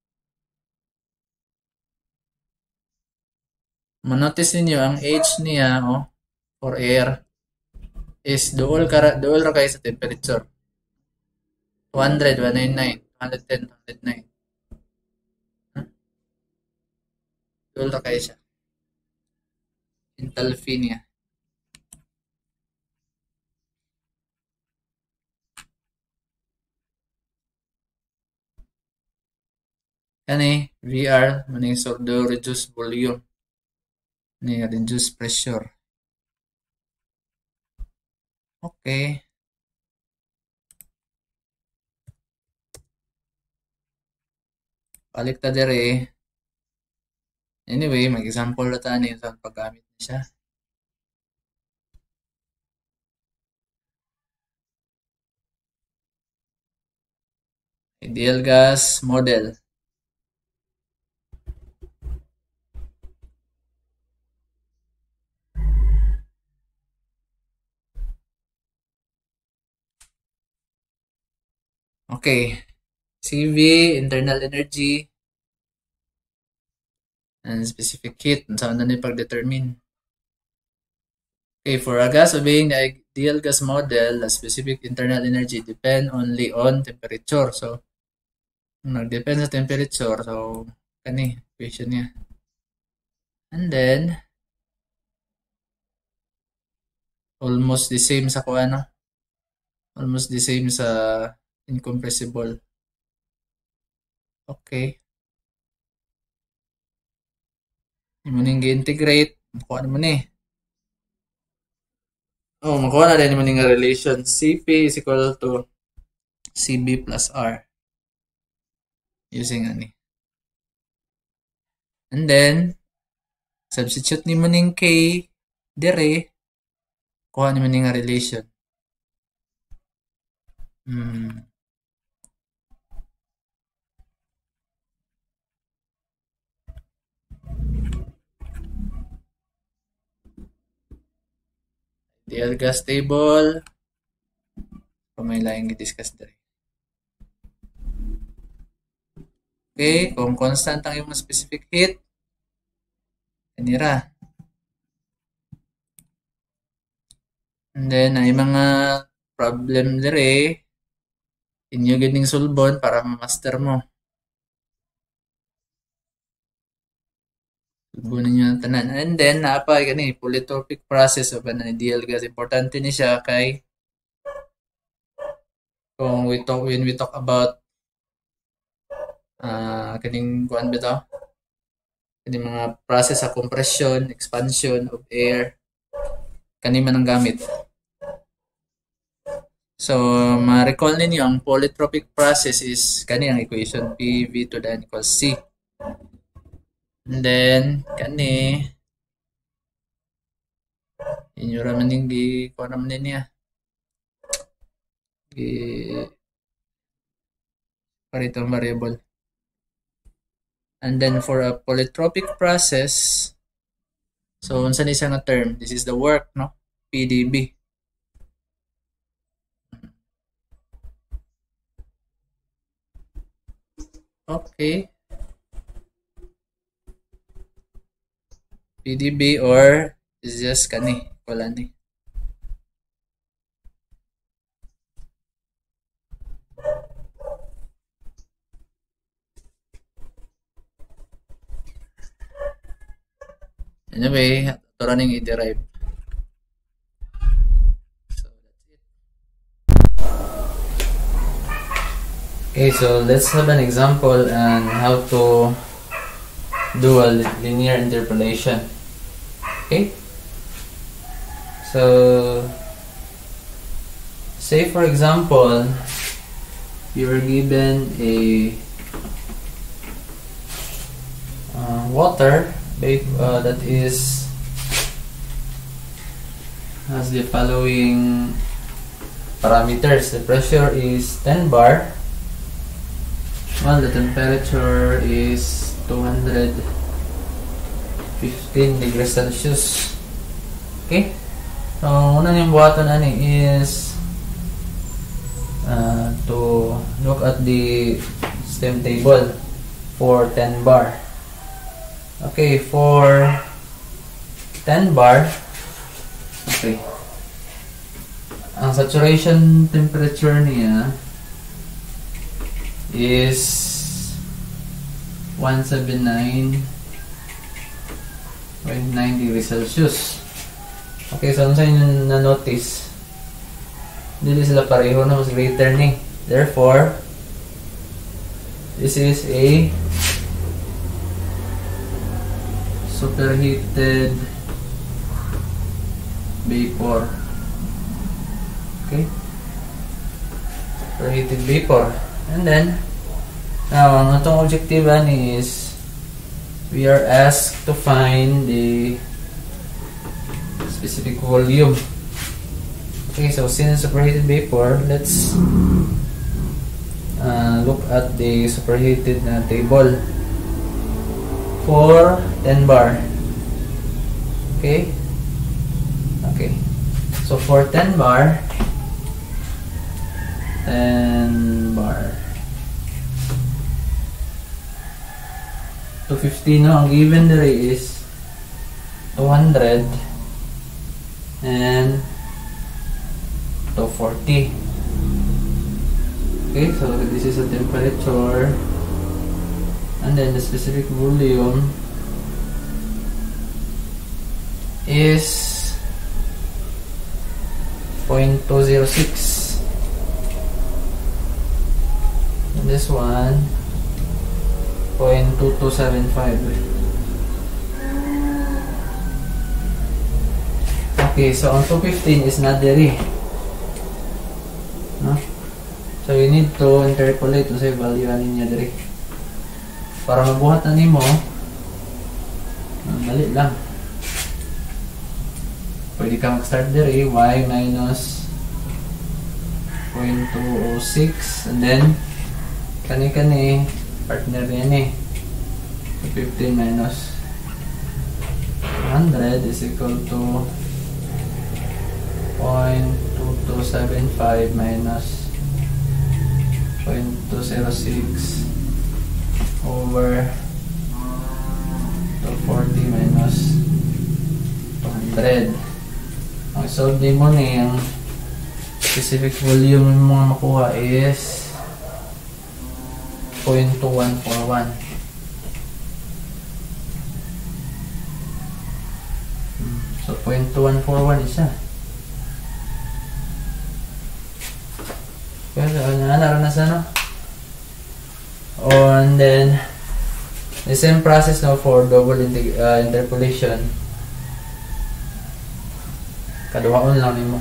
Manotice ninyo, ang H niya, for air, is duol ra kayo sa temperature. 200, 199, 210, 209. Duol ra kayo siya. Enthalpy niya. Kani, VR, maning sordo reduce volume. Ni reduce pressure. Okay. Balik ta dire. Anyway, mag-example na tayo sa paggamit niya siya. Ideal gas model. Okay. CV, internal energy, and specific heat. Saan na ni pag-determine? Okay, for a gas obeying the ideal gas model, the specific internal energy depend only on temperature. So, nag-depend sa temperature. So, kani, equation niya. And then, almost the same sa kuano. Almost the same sa incompressible. Okay. Mo ning gi-integrate, makuha naman eh. Makuha na rin mo ning relation. CP is equal to CB plus R. Using ani. And then, substitute ni mo ning K dire, kuha ni mo ning relation. Ideal gas table. May laing i-discuss dire. Okay, kung constant ang yung specific heat, kanira. And then, ay mga problem dire, inyo gining sulbon para ma-master mo. Sulbon ninyo ang tanan. And then, naapa gani, polytropic process of an ideal gas. Importante ni siya kay kung when we talk about kaning kuan bitaw, kaning mga process sa compression, expansion of air, kani man ang gamit. So, ma-recall ninyo ang polytropic process is kani ang equation PV to the n equals C. And then, kani inyo raman yung kuha naman niya. Paritong variable. And then for a polytropic process, so unsa ni siya nga term? This is the work, no? PdB. Okay. PdB or is just kani, wala ni. Anyway, ito rin i-derive. So, that's it. Okay, so let's have an example on how to do a linear interpolation. Okay? So, say for example, you are given a water that has the following parameters. The pressure is 10 bar, while the temperature is 215 degrees Celsius. Okay? So, unang yung buhaton ani is to look at the stem table for 10 bar. Okay, for 10 bar, okay, ang saturation temperature niya is 179.9 degrees Celsius. Okay, so ano sa inyo na-notice? Dili sila pareho na mas greater ni. Therefore, this is a superheated vapor. Okay? Superheated vapor. And then, now, ang atong objective is we are asked to find the specific volume. Okay, so since superheated vapor, let's look at the superheated table for 10 bar. Okay? Okay. So for 10 bar, 10 bar. 250, no? Ang given there is 200 and 240. Okay, so this is a temperature, and then the specific volume is 0.206, and this one 0.2275. Okay, so on 215 is not there, no? So you need to interpolate to say value niya dire. Para mabuhat na nimo, dali lang. Pwede ka mag-start dire, y minus 0.206, and then kani-kani partner niya ni 15 minus 100 is equal to 0.2275 minus 0.206 over 240 minus 200. So, di mo ni ang specific volume mo mga makuha is 0.2141. So, 0.2141 isa. Kaya naranasan, no? And then, the same process now for double interpolation. Kaduhaon lang nimo.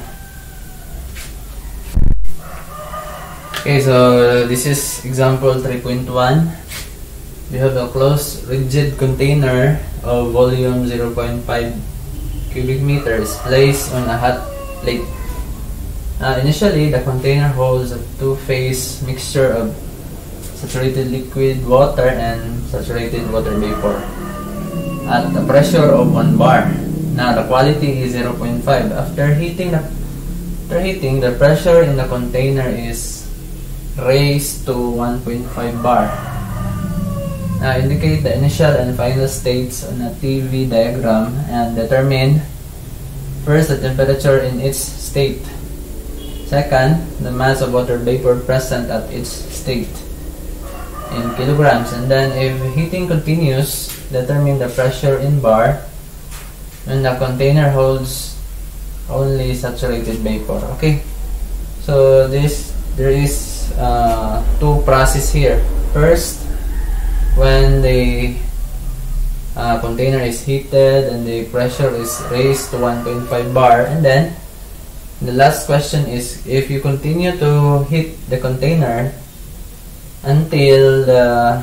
Okay, so this is example 3.1. We have a closed rigid container of volume 0.5 cubic meters placed on a hot plate. Initially, the container holds a two-phase mixture of saturated liquid water and saturated water vapor at the pressure of 1 bar. Now, the quality is 0.5. After heating, the pressure in the container is raised to 1.5 bar. Now, indicate the initial and final states on a TV diagram and determine first the temperature in each state. Second, the mass of water vapor present at each state in kilograms. And then, if heating continues, determine the pressure in bar when the container holds only saturated vapor. Okay, so there is two processes here. First, when the container is heated and the pressure is raised to 1.5 bar, and then the last question is if you continue to heat the container until the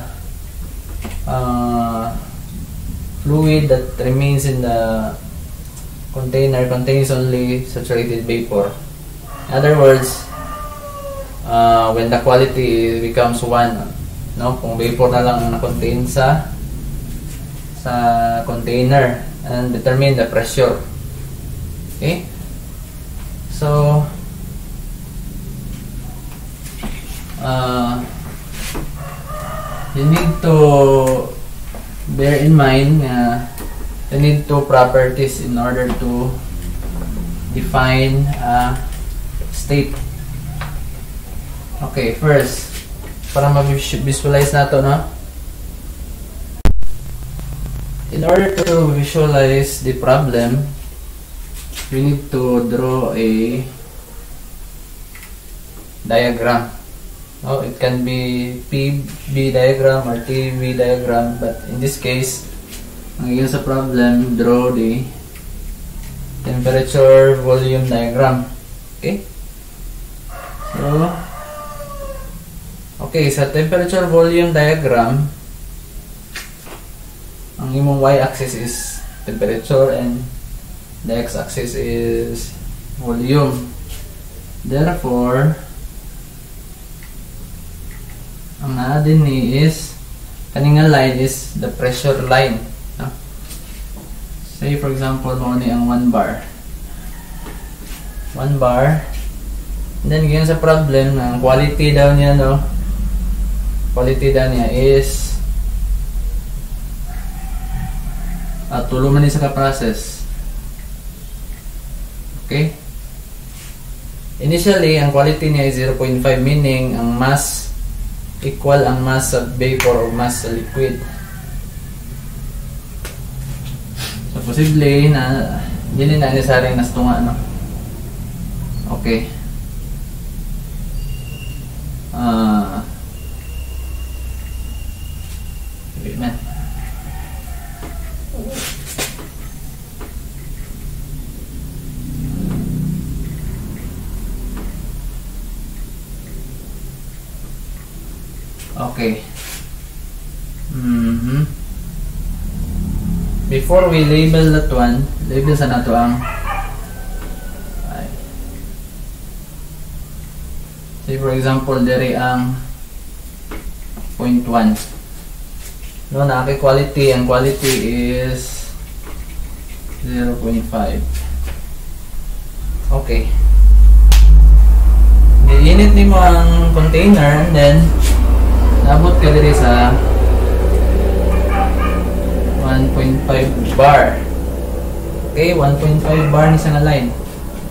fluid that remains in the container contains only saturated vapor. In other words, when the quality becomes 1, no, kung vapor na lang ang na-contain sa container, and determine the pressure. Okay? So, you need to bear in mind you need two properties in order to define a state. Okay, first, para ma-visualize nato, no? In order to visualize the problem, we need to draw a diagram. Oh, it can be PV diagram or TV diagram, but in this case, ang yun sa problem, draw the temperature volume diagram. Okay? So, okay, sa temperature volume diagram, ang imong y-axis is temperature and the x-axis is volume. Therefore, ang naa din ni is kaninga line is the pressure line. No? Say for example, mo ni ang 1 bar. 1 bar. And then ganyan sa problem, ang quality daw niya, no? Quality daw niya is tulo man ni sa ka-process. Okay? Initially, ang quality niya is 0.5, meaning ang mass equal ang mass sa vapor o mass sa liquid. So, posible na yun na necessary na tunga, no? Okay. Wait, man. Okay. Before we label that one, label sa nato ang say for example, dere ang 0.1. No, na quality, ang quality is 0.5. Okay. I-init nimo ang container and then nabot ka diri sa 1.5 bar. Okay, 1.5 bar ni sa nga line.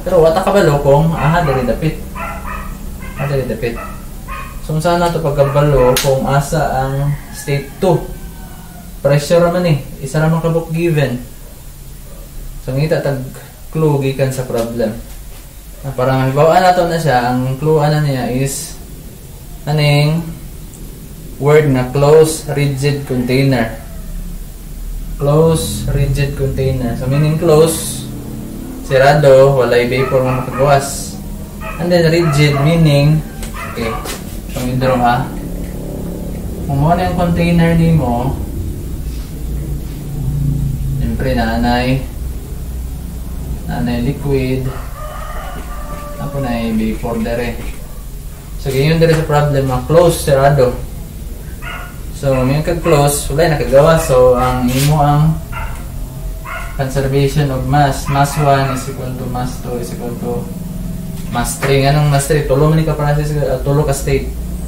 Pero wata kabalo kung dali dapit. Dali dapit. So sana to pagkabalo kung asa ang state 2. Pressure naman isa naman kabuk given. So ngita tag clue gikan sa problem. Para mahibawaan nato na siya, ang clue niya is aning word na closed rigid container. Closed rigid container. So meaning close, sirado, walay vapor nga makagawas. And then rigid meaning, okay, so i-draw kung mo na yung container ni mo, siyempre nanay liquid, ako na vapor dere. So ganyan dere sa problem, close, sirado. So, may kag-close, wala nakagawa. So, ang imo ang conservation of mass. Mass 1 is equal to mass 2 is equal to mass 3. Anong mass 3? Tulo man ka process, tulo ka state.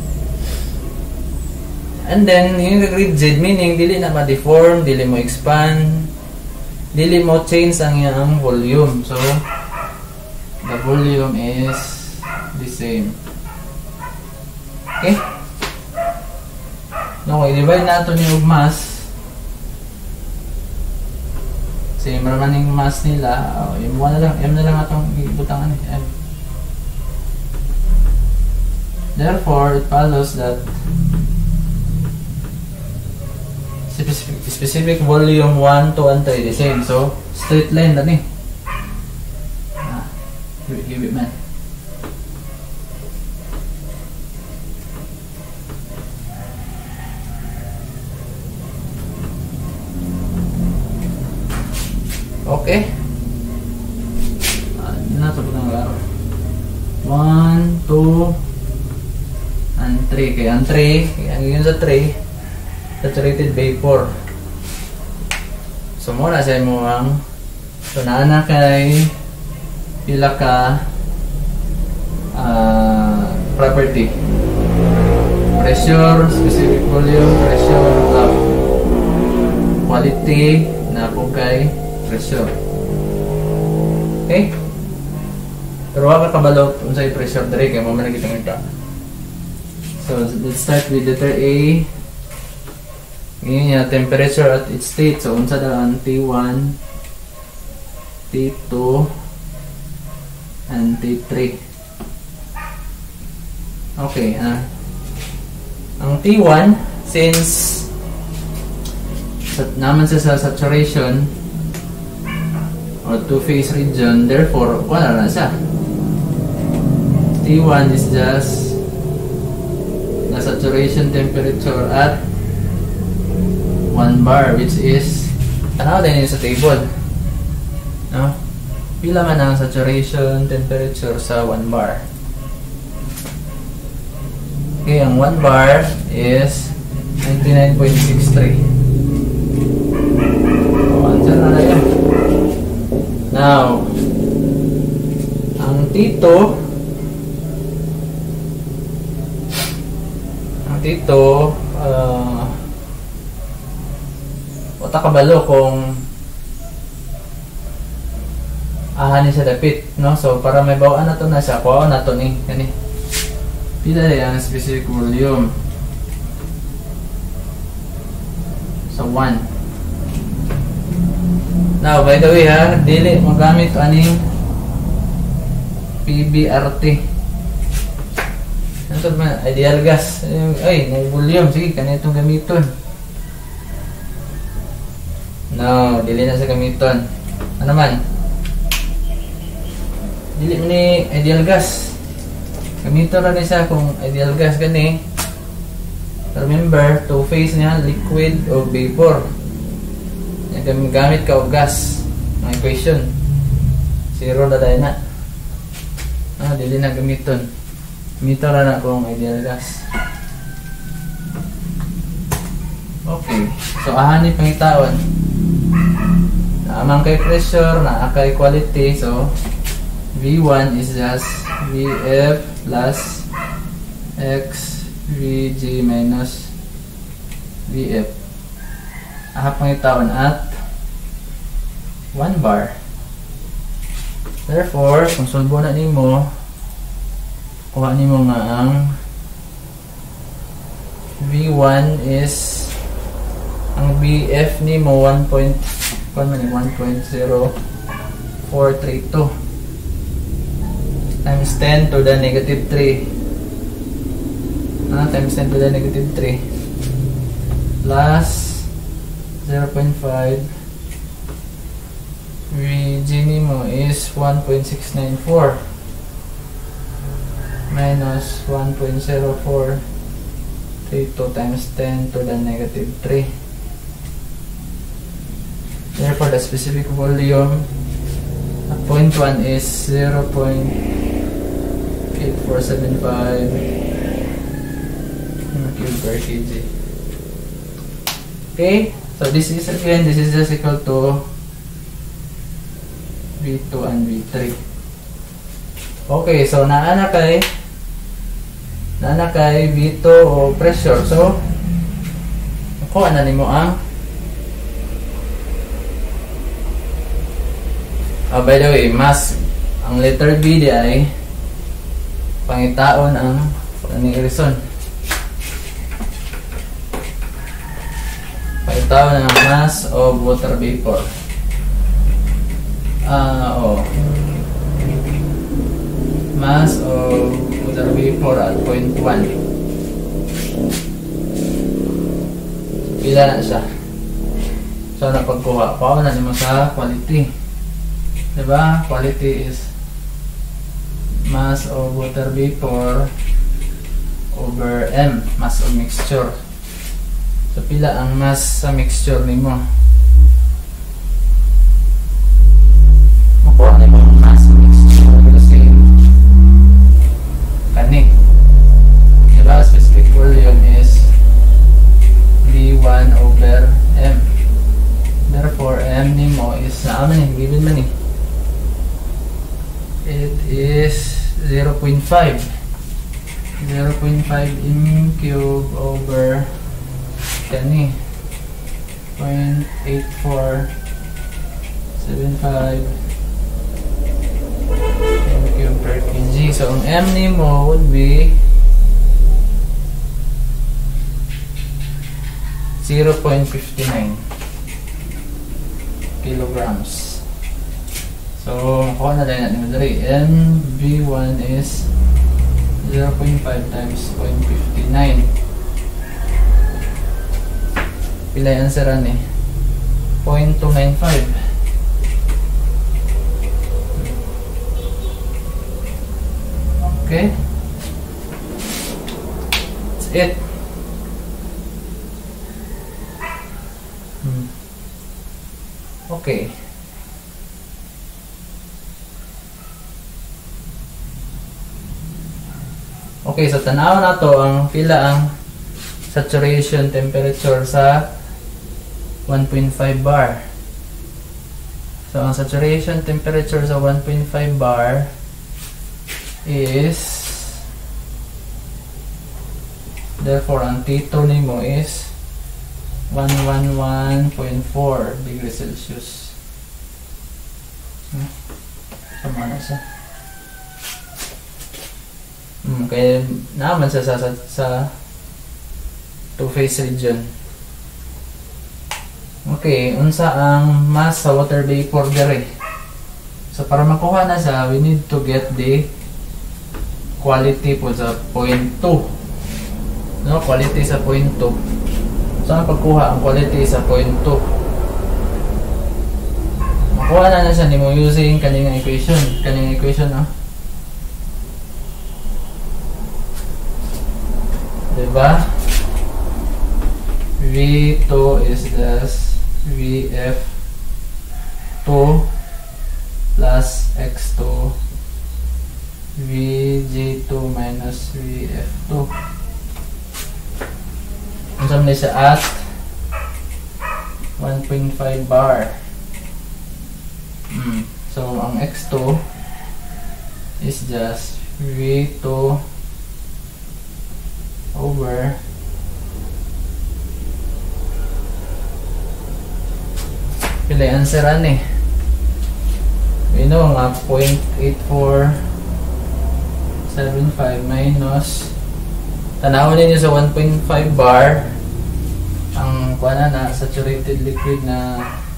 And then, yung rigid, meaning, dili na ma-deform, dili mo expand, dili mo change ang iyang volume. So, the volume is the same. Okay? No, i-divide nato ni og mass. Kasi maramaning mass nila. M na lang atong ibutangan M. Therefore, it follows that specific volume 1, 2, and 3 the same. So, straight line na give it man. Okay. Na ito po ng laro. 1, 2, and 3. Kaya ang 3, ang yun sa 3, saturated vapor. So muna sa mo ang tunana kay pila ka property. Pressure, specific volume, pressure, quality, na po kay pressure. Okay? Pero wala kabalo unsay pressure diri kay mo man kita. So let's start with letter A. Ngayon yung temperature at its state. So unsa daan T1, T2, and T3. Okay, ang T1 since naman sa saturation or two-phase region, therefore wala na siya. T1 is just the saturation temperature at 1 bar, which is tanaw din yun sa table, no? Pila man ang saturation temperature sa 1 bar. Okay, ang 1 bar is 99.63. Answer na yan. Now, ang T2 wata kabalo kung ahanin sa dapit, no? So para may bawaan na to na siya, kuha na to ni kani pila ang specific volume sa 1. Now, by the way dili magamit aning PBRT. Ano ba? Ideal gas. Ay, may volume. Sige, kanitong gamiton. No, dili na sa gamiton. Ano man? Dili mo ni ideal gas. Gamiton na siya kung ideal gas gani. Remember, two-phase niya, liquid o vapor. Gamit ka o gas. Ang equation. Zero na dahil na. Dili na gamiton. Gamiton na kung ideal gas. Okay. So, ahani pangitaon. Naamang kay pressure, naa kay quality. So, V1 is just Vf plus X Vg minus Vf. Aha pangitaon at 1 bar. Therefore, kung sulbo na nimo, kuha nimo nga ang V1 is ang BF nimo 1.0432 times 10 to the negative 3 times 10 to the negative 3 plus 0.5. VG nimo is 1.694 minus 1.0432 times 10 to the negative 3. Therefore, the specific volume at point 1 is 0.8475 cube per kg. Okay, so this is just equal to V2 and V3. Okay, so naana kay V2 o pressure. So, kuha na nimo ang by the way, mass ang letter B di ay pangitaon ang reason. Pangitaon ang mass of water vapor. Mass of water vapor at point 1. Pila na siya. So, napagkuha. Paano na nimo sa quality? Diba? Quality is mass of water vapor over M, mass of mixture. So, pila ang mass sa mixture nimo? Makuha nimo ang mass of mixture kasi kani. Diba? Specific volume is V1 over M. Therefore, M nimo is given man eh. It is 0.5 m cube over kani 0.8475 m cube per kg. So ang M nimo would be 0.59 kilograms. So, makuha na lang natin madali. MV1 is 0.5 times 0.59. Pila yung answeran eh? 0.295. Okay? That's it. Okay. Okay, so tanaw na to ang pila ang saturation temperature sa 1.5 bar. So ang saturation temperature sa 1.5 bar is, therefore ang T2 nimo is 111.4 degrees Celsius. Sama na siya. Kaya naman sa two-phase region. Okay, unsa ang mass sa water vapor dire? So para makuha na siya, we need to get the quality po sa point 2. No, quality sa point 2. So ang pagkuha ang quality sa point 2. Makuha na siya nimo using kaning equation. Kaning equation, no? Diba? V2 is just VF2 plus X2 VG2 minus VF2. Ang sabi niya sa at 1.5 bar. So ang X2 is just V2 over pila answeran eh we know nga 0.8475 minus, tanawin ninyo sa 1.5 bar, ang kuha na saturated liquid na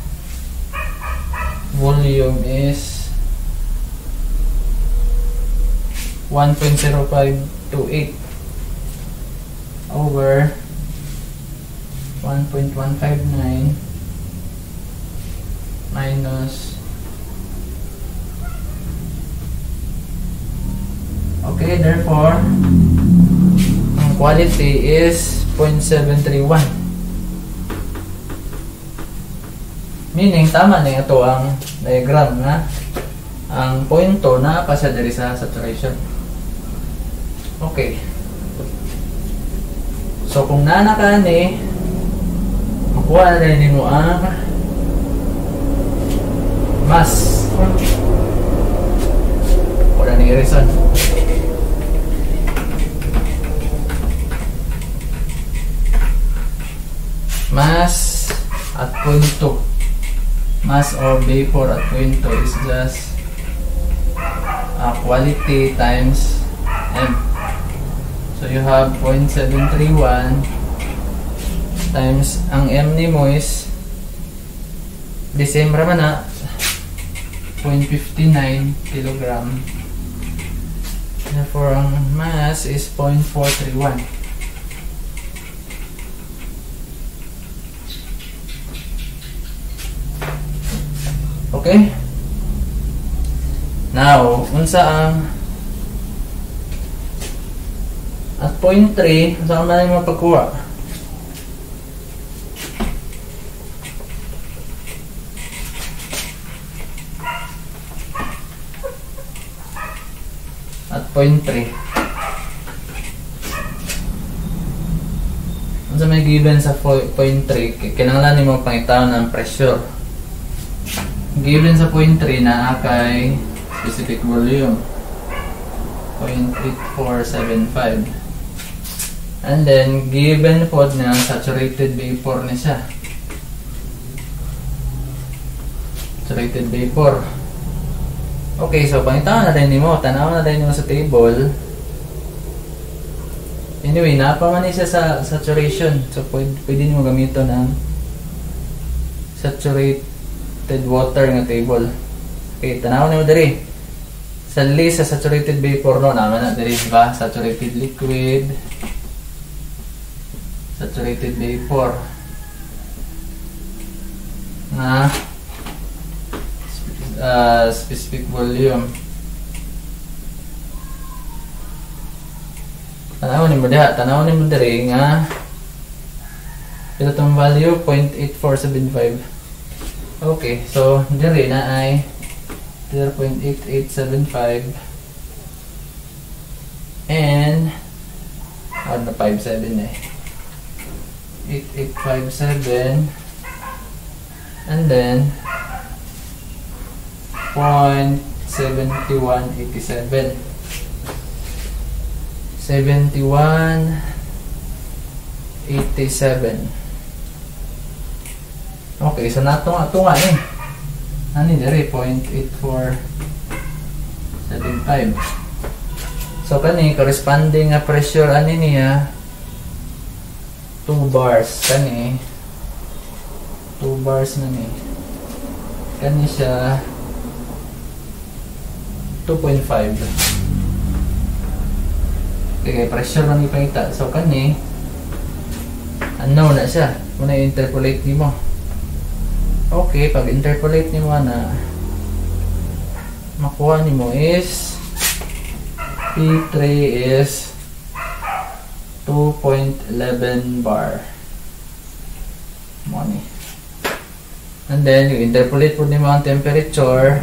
volume is 1.0528 over 1.159 minus, okay, therefore ang quality is 0.731, meaning tama na ito ang diagram na ang pointo na pa siya diri sa saturation. Okay, so kung nanaka ni makuha na rin mo ang mass, wala ni reason. Mass at point 2, mass or vapor at point 2 is just quality times M. So you have 0.731 times ang M ni mo is the same raman na 0.59 kilogram. Therefore ang mass is 0.431. Okay? Now, unsa ang at point 3, unsa man ang mapagkuha? At point 3. Unsa may given sa point 3? Kinahanglan nimo pangitaon ng pressure. Given sa point 3 na kay specific volume 0.8475, and then given po na saturated vapor na siya, saturated vapor. Okay, so pangitaon na rin mo, tanaw na rin mo sa table. Anyway, napaman siya sa saturation, so pwede mo gamiton ng saturated water nga table. Okay, tanaw na mo dali. Sa list sa saturated vapor no, naman na dali ba? Saturated liquid, saturated vapor na specific volume. Tanawin mo diha, tanawin mo dali nga ito tong value 0.8475. Okay, so diri na ay 0.8875 and na 57 eh 8857 and then 0.7187 7187. Okay, so natunga eh. Ano diri 0.8475. So kani corresponding nga pressure ani niya 2 bars kani 2 bars na ni. Kani siya 2.5. Okay, pressure lang ipakita. So kani unknown na siya. Muna i-interpolate nimo. Okay, pag interpolate nimo na makuha nimo is P3 is 2.11 bar. Money. And then you interpolate po nimo ang temperature.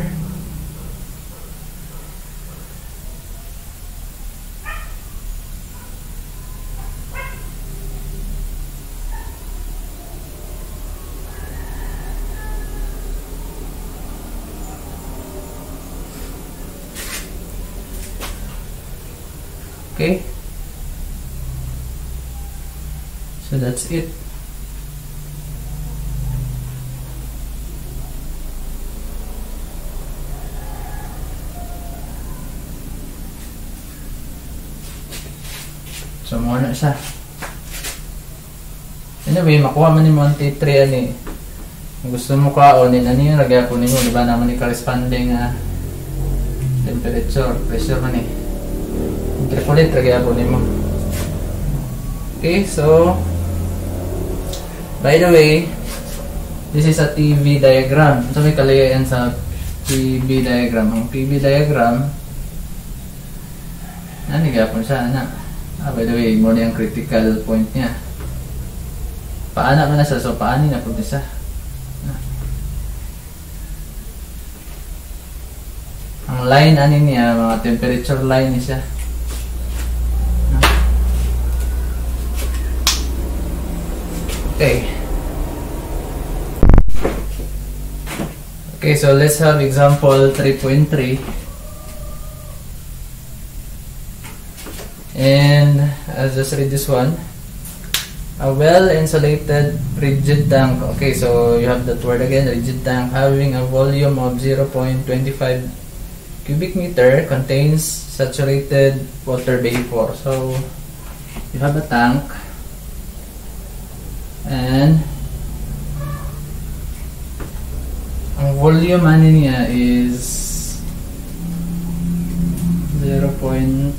Okay, so that's it. So mo na siya. Anyway, makuha man ni mo ang T3 ani. Kung gusto mo kaonin, ano yung nagyapon nimo, di ba naman ni corresponding temperature, pressure man eh. Interpolate nagyapon nimo. Okay, so by the way, this is a TV diagram. So may kalayayan sa PV diagram. Ang PV diagram, nagyapon siya, by the way, mo na yung critical point niya. Paana man na siya, so paani na po siya. Ang line ani niya, mga temperature line niya siya. Okay. Okay, so let's have example 3.3. And I'll just read this one. A well-insulated rigid tank. Okay, so you have that word again, rigid tank, having a volume of 0.25 cubic meter, contains saturated water vapor. So you have a tank, and ang volume ano niya is 0.25.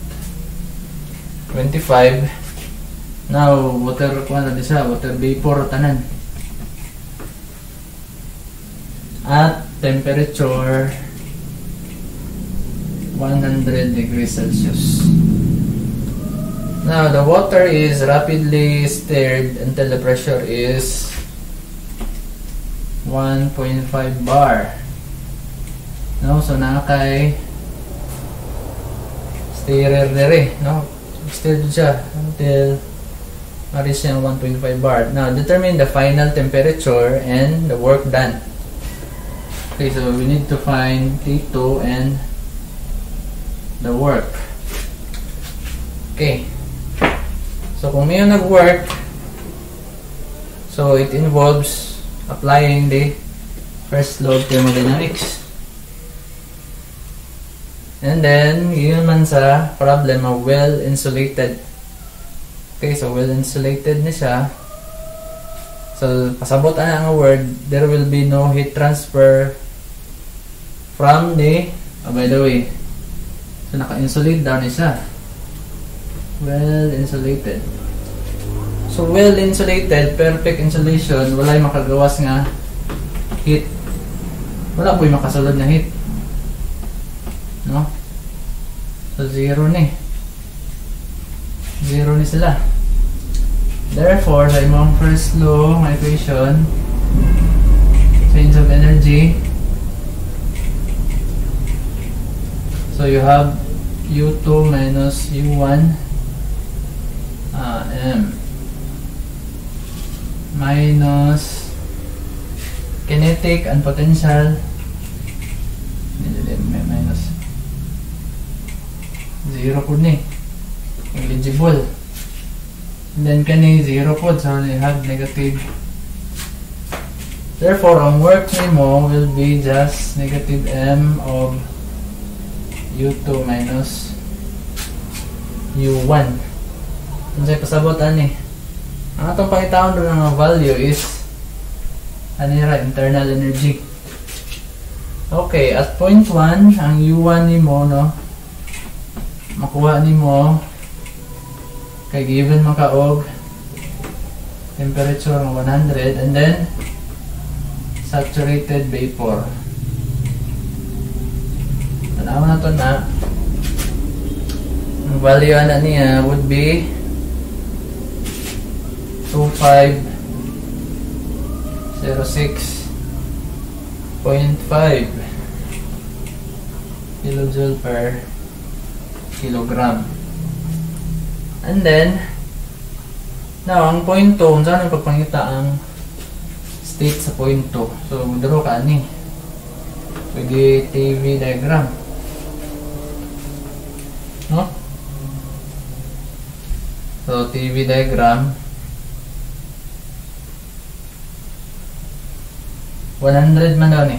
Now, water vapor tanan. At temperature 100 degrees Celsius. Now, the water is rapidly stirred until the pressure is 1.5 bar. No, so nakay stirrer dere, no? Stirred siya until ma-reach yung 1.5 bar. Now, determine the final temperature and the work done. Okay, so we need to find T2 and the work. Okay. So, kung may nag-work, so it involves applying the first law of thermodynamics. And then, yun man sa problem of well-insulated. Okay, so well-insulated na siya. So, pasabot na ang word, there will be no heat transfer from the, by the way, so naka-insulate down siya. Well-insulated. So, well-insulated, perfect insulation, wala'y makagawas nga heat. Wala po'y makasulod na heat. No? So, zero ni. Zero ni sila. Therefore, sa imong first law ng equation, change of energy. So, you have U2 minus U1 M minus kinetic and potential minus 0 po ni negligible, and then kani 0 po, so you have negative. Therefore, ang work nimo will be just negative M of U2 minus U1. Kung sa'yo pasabot ani, ang atong pangitawon doon ng value is anira, internal energy. Okay, at point 1, ang U1 nimo, no, makuha nimo kay given makaog temperature ng 100, and then saturated vapor. Tanaw na to na ang value na niya would be 2506.5 kilojoule per kilogram. And then, now, ang point 2, kung saan yung pagpangita ang state sa point 2. So, draw ka ani. Pwede TV diagram. No? So, TV diagram. 100 man daw ni.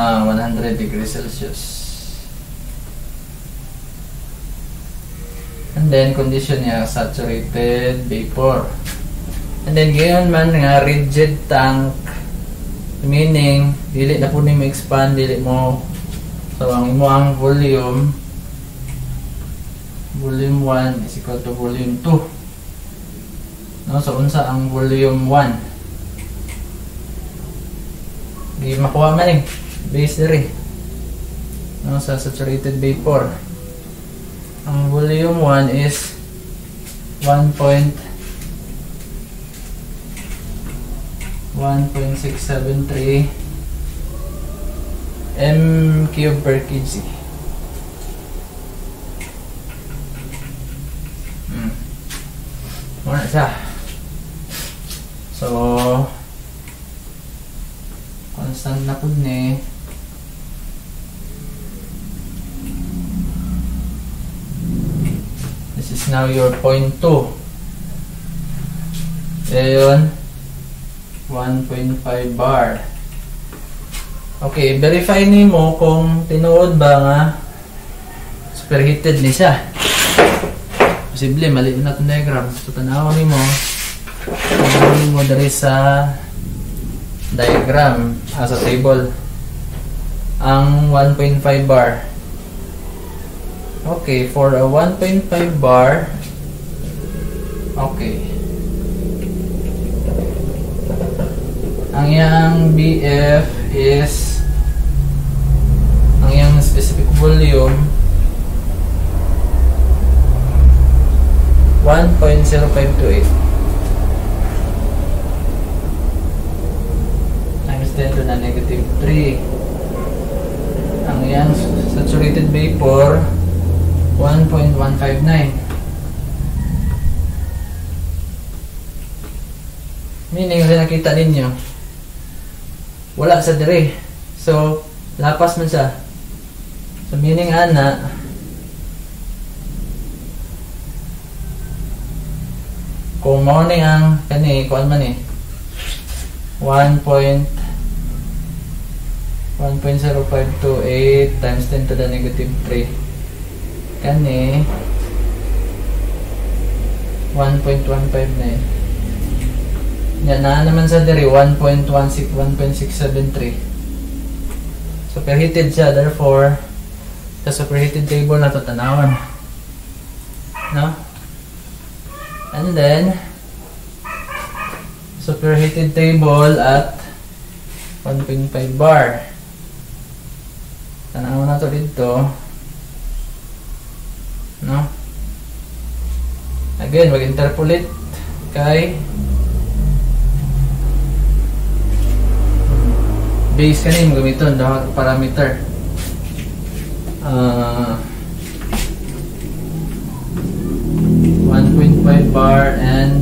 100 degrees Celsius. And then condition niya saturated vapor. And then gayon man nga rigid tank, meaning dili na po ni mo expand, dili mo, so ang imo ang volume 1 is equal to volume 2. No, so unsa ang volume 1? Di makuha man eh, base diri. No, sa saturated vapor. Ang volume 1 is 1.673 m cube per kg. Muna siya. So, constant na po ni. This is now your point 2. Ayon, 1.5 bar. Okay, verify ni mo kung tinuod ba nga superheated ni siya. Posible, mali na itong diagram. So, tanawin mo. Tanawin mo dari sa diagram, sa table. Ang 1.5 bar. Okay, for a 1.5 bar, okay. Ang iyang BF is, ang iyang specific volume, 1.0528 times 10 to the negative 3. Ang iyang saturated vapor, 1.159. Meaning, kasi nakita ninyo, wala sa dire. So, lapas man siya. So, meaning, ana, kung morning ang kani, kuan man eh, 1.0528 times 10 to the negative 3. Kani 1.159. Yan na naman sa diri 1.673. Superheated siya, therefore sa superheated table na to tanawan, no? And then superheated table at 1.5 bar. Tanawan na to dito, no? Again, mag-interpolate kay base kanin gamiton dapat parameter. 1.5 bar and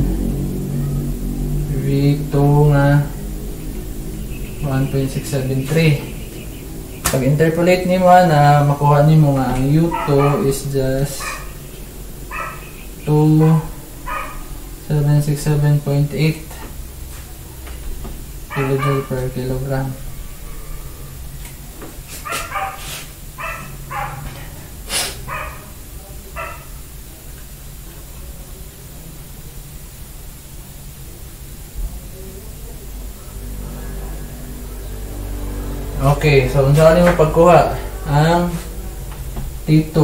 V2 nga 1.673. Pag interpolate nimo na makuha nimo nga ang U2 is just 2767.8 kilojoule per kilogram. Okay, so unsa ni mo pagkuha ang T2.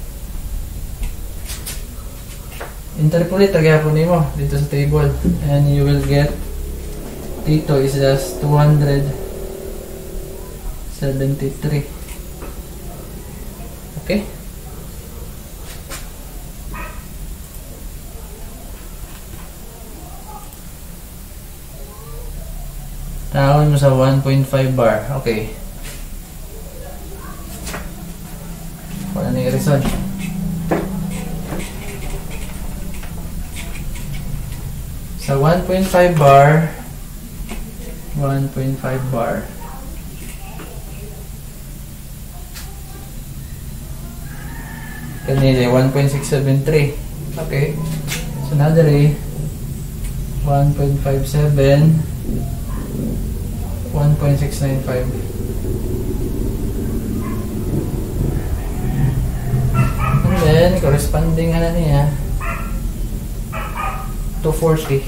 Interpolate gyapon nimo dito sa table and you will get T2 is just 273. Okay? Tawon mo sa 1.5 bar. Okay. Wala na yung result. Sa 1.5 bar, 1.5 bar. Kanina 1.673. Okay. So another 1.57, 1.695. And then corresponding ano niya 240.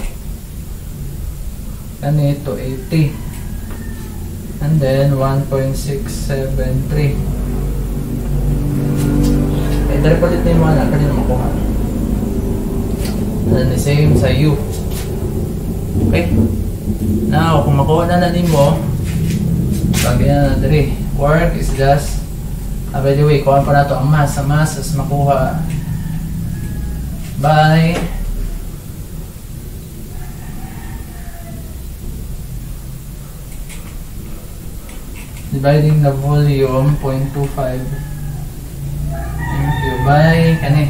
Kani 280. And then 1.673. Eh, dari palit na yung mga anak, kanina makuha. And then the same sa U. Okay? Now, kung makuha na natin mo, pagyan na dari. Work is just, by the way, kuhaan pa na ito ang mass. Ang mass is makuha by dividing the volume 0.25 MQ by kani.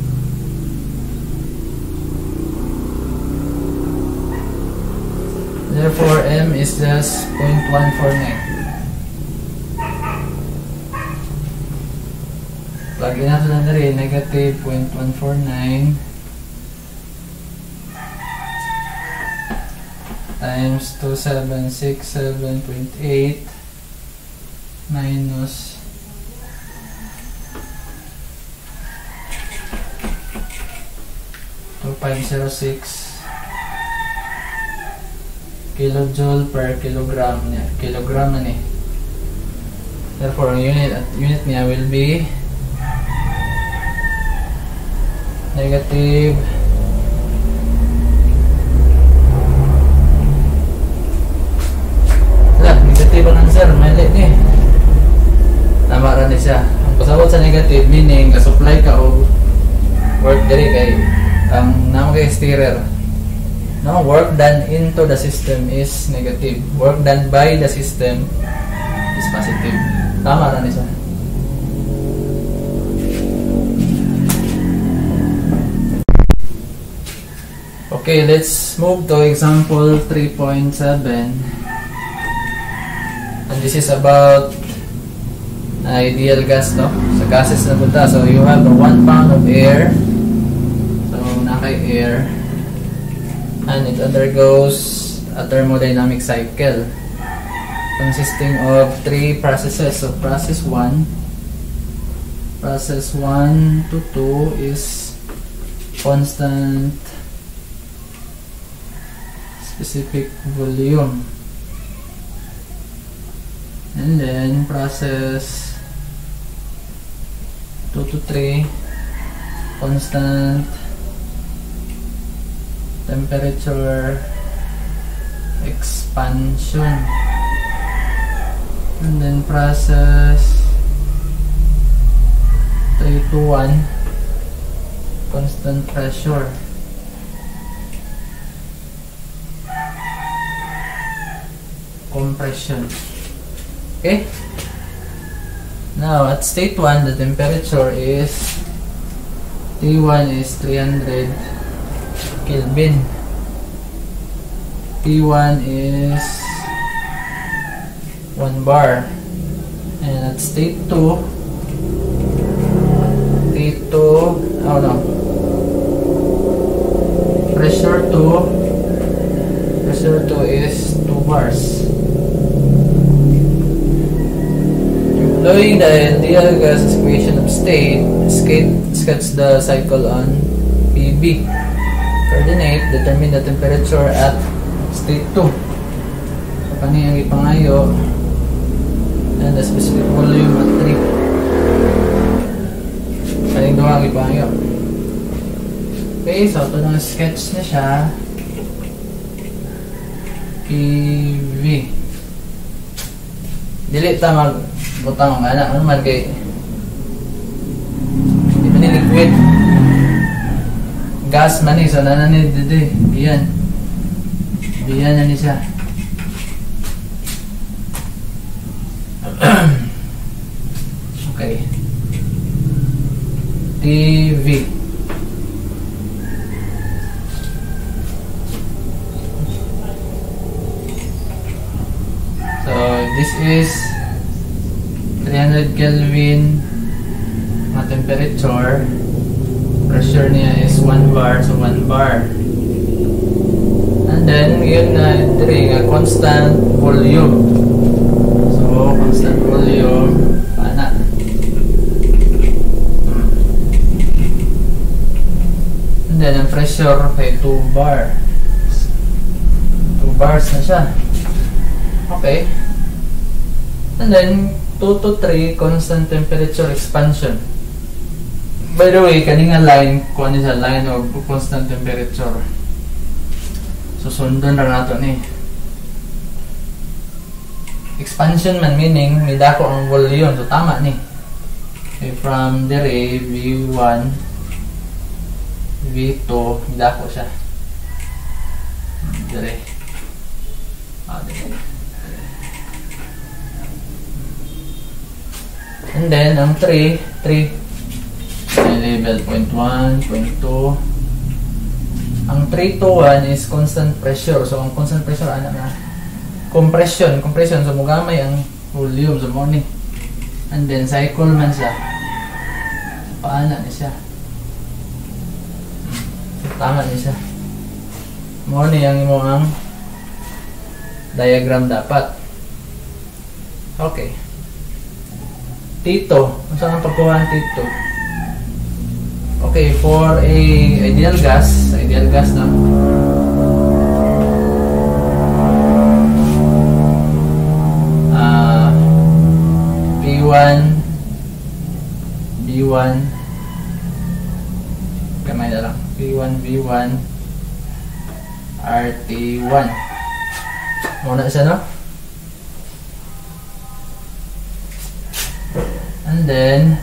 Therefore, M is just 0.149. Lagi natin na rin, negative 0.149 times 2767.8 minus 2506 kilojoule per kilogram niya. Kilogram na ni. Therefore, ang unit niya will be negative negative ang answer, mali ni. Tama rin siya. Ang pasabot sa negative, meaning supply ka o work diri kay ang namo kay stirrer. No, work done into the system is negative. Work done by the system is positive. Tama rin siya. Okay, let's move to example 3.7. And this is about ideal gas, no? Sa gases na punta. So, you have 1 pound of air. So, naka-air. And it undergoes a thermodynamic cycle consisting of 3 processes. So, process 1 to 2 is constant specific volume. And then process 2 to 3 constant temperature expansion. And then process 3 to 1 constant pressure. Compression. Okay? Now, at state 1, the temperature is T1 is 300 Kelvin. T1 is 1 bar. And at state 2, T2, oh no, pressure 2 is 2 bars. Employing the ideal gas equation of state, sketch the cycle on PB. Coordinate, determine the temperature at state 2. So, kaniyang ipangayo and the specific volume at 3. Kaniyang doang ipangayo. Okay, so ito na sketch na siya. PV. Dili ta magbutang ang anak. Ano man kay di man liquid. Gas man ni. So nananid dito. Biyan. Biyan na ni siya. Okay. TV. So this is 300 Kelvin na temperature. Pressure niya is 1 bar, so 1 bar. And then yun na constant volume. So constant volume ana. pressure kay 2 bar. 2 bars na siya. Okay. And then 2 to 3 constant temperature expansion. By the way, kaning line, kung ano siya, line of constant temperature. So sundon na nato ni. Expansion man meaning may dako ang volume, so tama ni. Okay, from there V1 V2 may dako siya. Dire. Dire. And then ang 3 may level 0.1, 0.2. Ang 3 to 1 is constant pressure. So ang constant pressure ana na compression, so mugamay ang volume sa mo ni. And then cycle man siya. Paana ni siya. Tama ni siya. Mo ni ang imong diagram dapat. Okay. Tito, saan ang pagkuha ng tito? Okay, for a ideal gas na B1 kamay na lang B1 RT1 muna siya, no? And then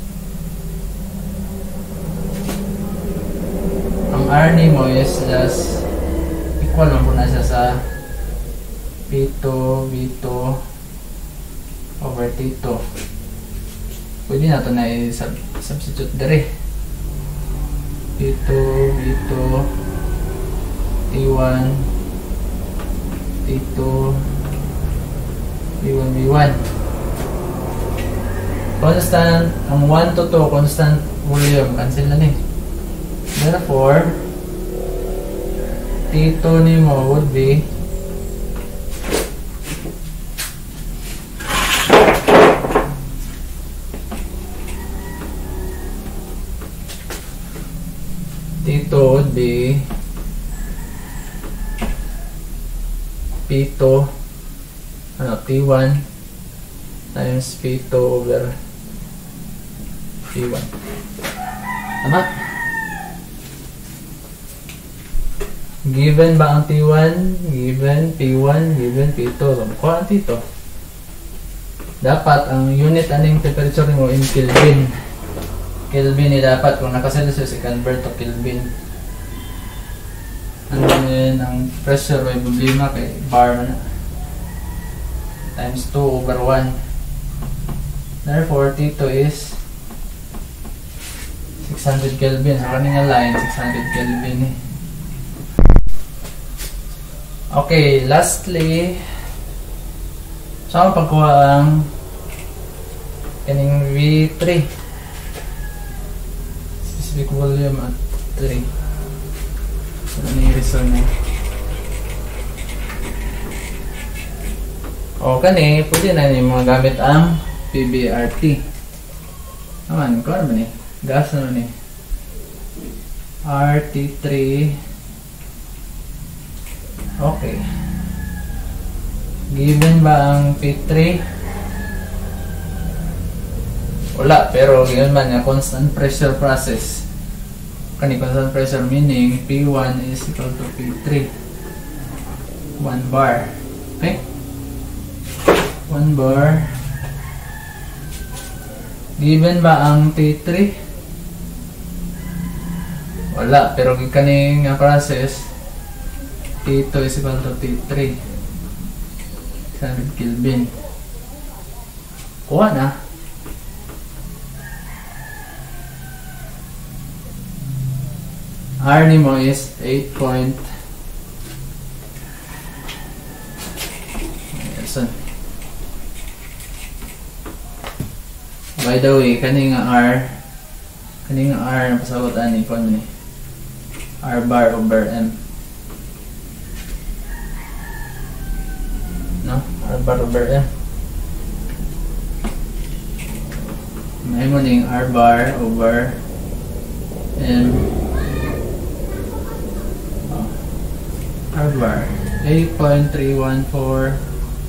ang R ni mo is just equal lang po na siya sa P2 V2 over T2. Pwede na ito na i-substitute dire. P2 V2 T1 T2 V1 V1. Constant, ang 1 to 2 constant volume, cancel na ni. Therefore T2 ni mo would be T2 would be P2 T1 times P2 over P1. Tama? Given ba ang T1? Given P1, given P2. So, kuha ang T2. Dapat ang unit aning temperature mo in Kelvin. Kelvin ni dapat kung naka-Celsius i-convert to Kelvin. And then ang pressure may problema kay bar man times 2 over 1. Therefore T2 is 600 Kelvin. So running a line 600 Kelvin. Okay, lastly, saan pagkuha ang kaning V3 specific volume at 3. So ano yung reason na o kani, pwede na yung mga gamit ang PBRT naman, kung ano ba ni gas naman ni RT3. Okay, given ba ang P3? Wala, pero given man nga constant pressure process. Kani constant pressure meaning P1 is equal to P3 1 bar. Okay, 1 bar. Given ba ang T3? Wala, pero kani nga process T2 is equal to T3 600 Kelvin. Kuha na. R ni mo is 8 point by the way, kaning R na pasabot ani ko ni R bar over M. No? R bar over M. May mo ning R bar over M R-bar 8.314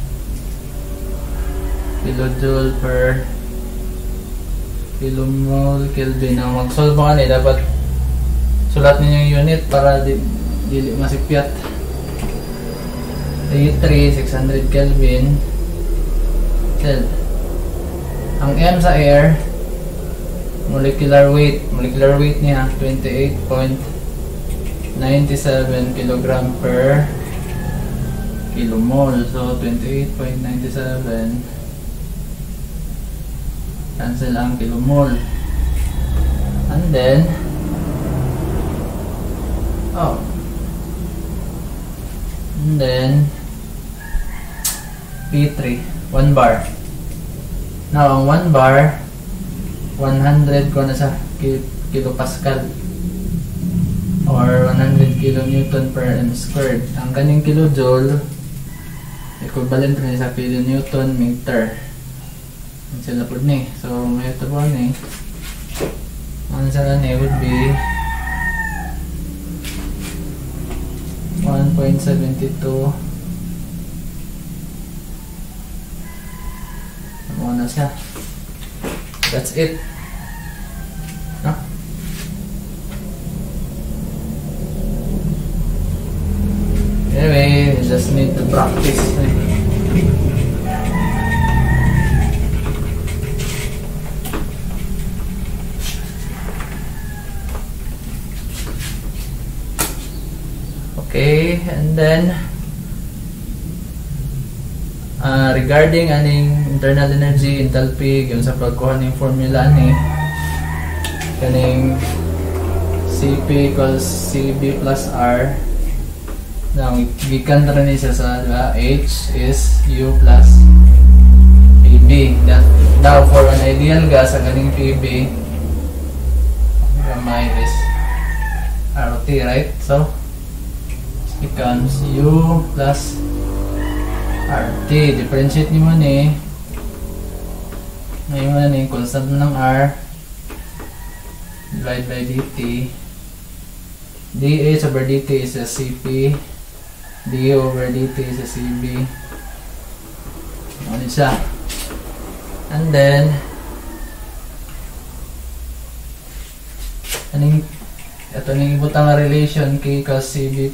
kilojoule per kilomole Kelvin. Ang mag-solve mo kanina, dapat sulat ninyo yung unit para dili masipyat. T3 600 Kelvin. Then, ang M sa air, molecular weight niya 28.97 kilogram per kilomole. So 28.97 cancel ang kilomole. And then P3 1 bar. Now ang 1 bar 100 ko na sa kilopascal or 100 kilonewton per m squared. Ang kanyang kilojoule equivalent rin sa kilonewton meter. Ang sila po ni. So may ito po ni. Ang sila ni would be 1.72. Ano na siya? That's it. No? Anyway, we just need to practice. Okay, and then regarding aning internal energy, enthalpy, yung sa pagkuha ng formula ni kaning Cp equals Cb plus R. Now, gikan rin siya sa H is U plus Pb. Now, for an ideal gas, ang kaning Pb gamay is RT, right? So, becomes U plus RT. Differentiate nyo mo ni ngayon na constant ng R divide by dt. dH over dt is a Cp, du over dt is a Cb. Ano siya? And then ito nang ibutang na relation K equals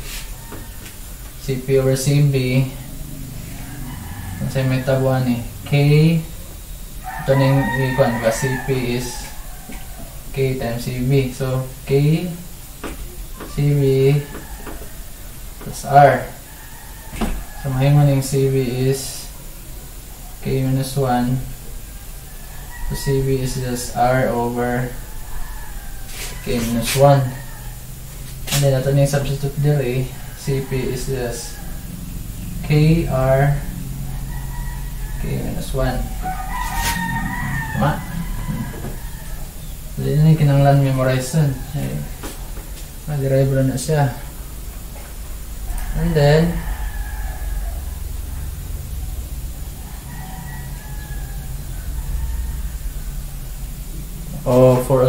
Cp over Cb. Kasi may tabuan eh. K, ito na yung ikuan ba? Cp is K times Cb. So, K, Cb plus R. So, mahin mo na yung Cb is K minus 1. So, Cb is just R over K minus 1. And then, ito na yung substitute there. Cp is just KR K minus 1. Tama? Hindi na yung kinanglan memorize dun. Ma-derive na siya. And then for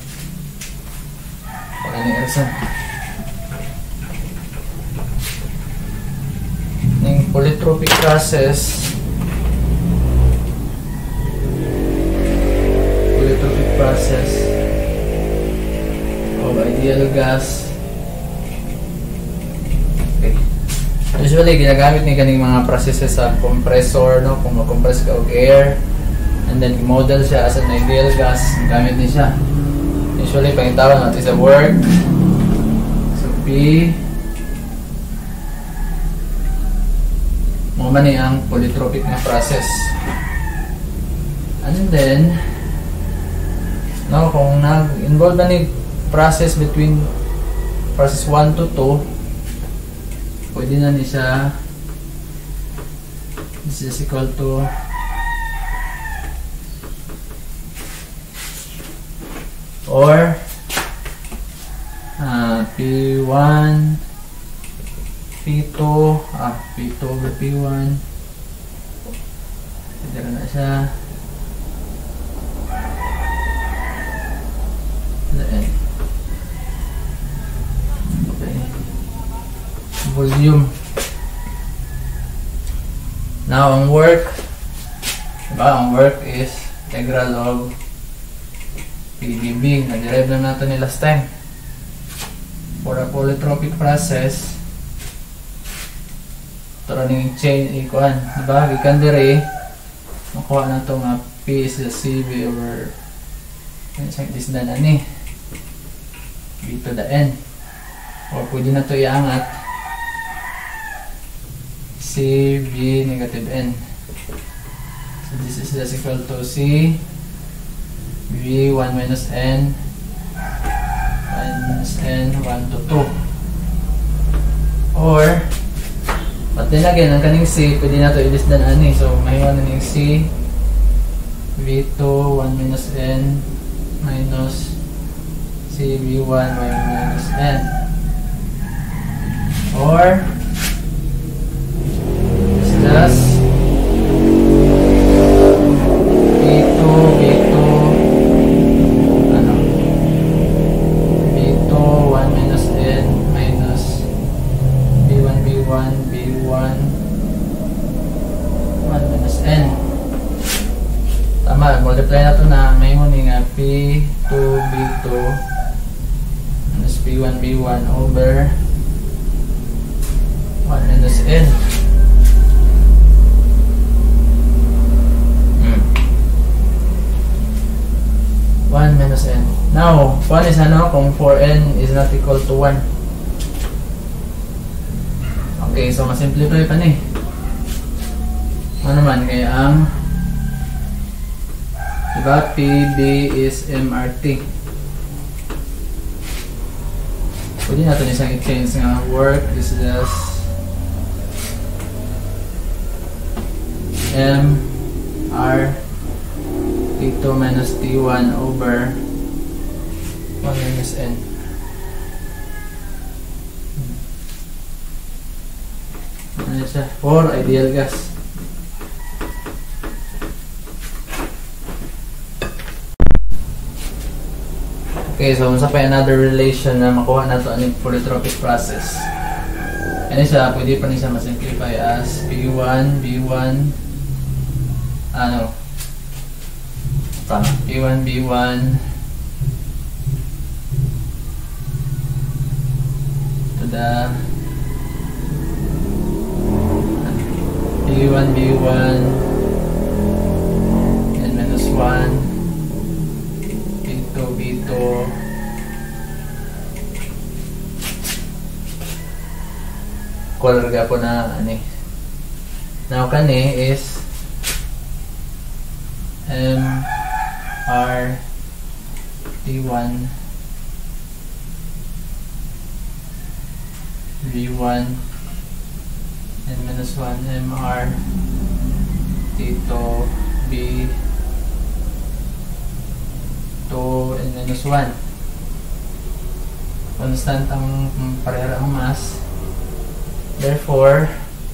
any reason ng polytropic process of ideal gas. Okay. Usually ginagamit ni kaning mga processes sa compressor, no, kung mag-compress ka og air and then i-model siya as an ideal gas, gamit ni siya. Usually pangitawag natin sa work. So P mo man ni ang polytropic na process. And then now, kung nag-involve na ni process between process 1 to 2, pwede na ni siya this is equal to or P1 P2 P2 over P1 pwede na siya volume. Now, ang work, diba, ang work is integral of PdV. Na-derive na natin ni last time. For a polytropic process, ito rin chain ikuan. Diba, gikan dire, makuha na ito nga P is the CV over this na ni B to the N. O pwede na ito iangat CV negative N. So this is just equal to C V 1 minus N 1 minus N 1 to 2. Or but then again, ang kaning C pwede na ito i-list na ani. So mahiwan na ng C V2 1 minus N minus CV1 minus N. Or just B2 ano B2 1 minus N minus B1 B1 B1 1 minus N. Tama, multiply na ito na may muni nga P2 B2 minus P1 B1 over 1 minus N. 1 minus N. Now, 1 is ano kung 4N is not equal to 1. Okay, so masimplify pa ni. Ano naman, kaya ang diba, PB is MRT. Pwede natin isang i-change nga work is just MR T2 minus T1 over 1 minus N. Ano siya? For ideal gas. Okay, so unsa pa another relation na makuha nato ang polytropic process. Ano siya, pwede pa niya ma-simplify as P1 B1 ano tama, P1 B1 to the P1 B1 and minus 1 P2 B2 color gapo na ani. Now kani is MR T1 V1 and minus 1 MR T2 B 2 and minus 1. Constant ang parehara ang mass. Therefore,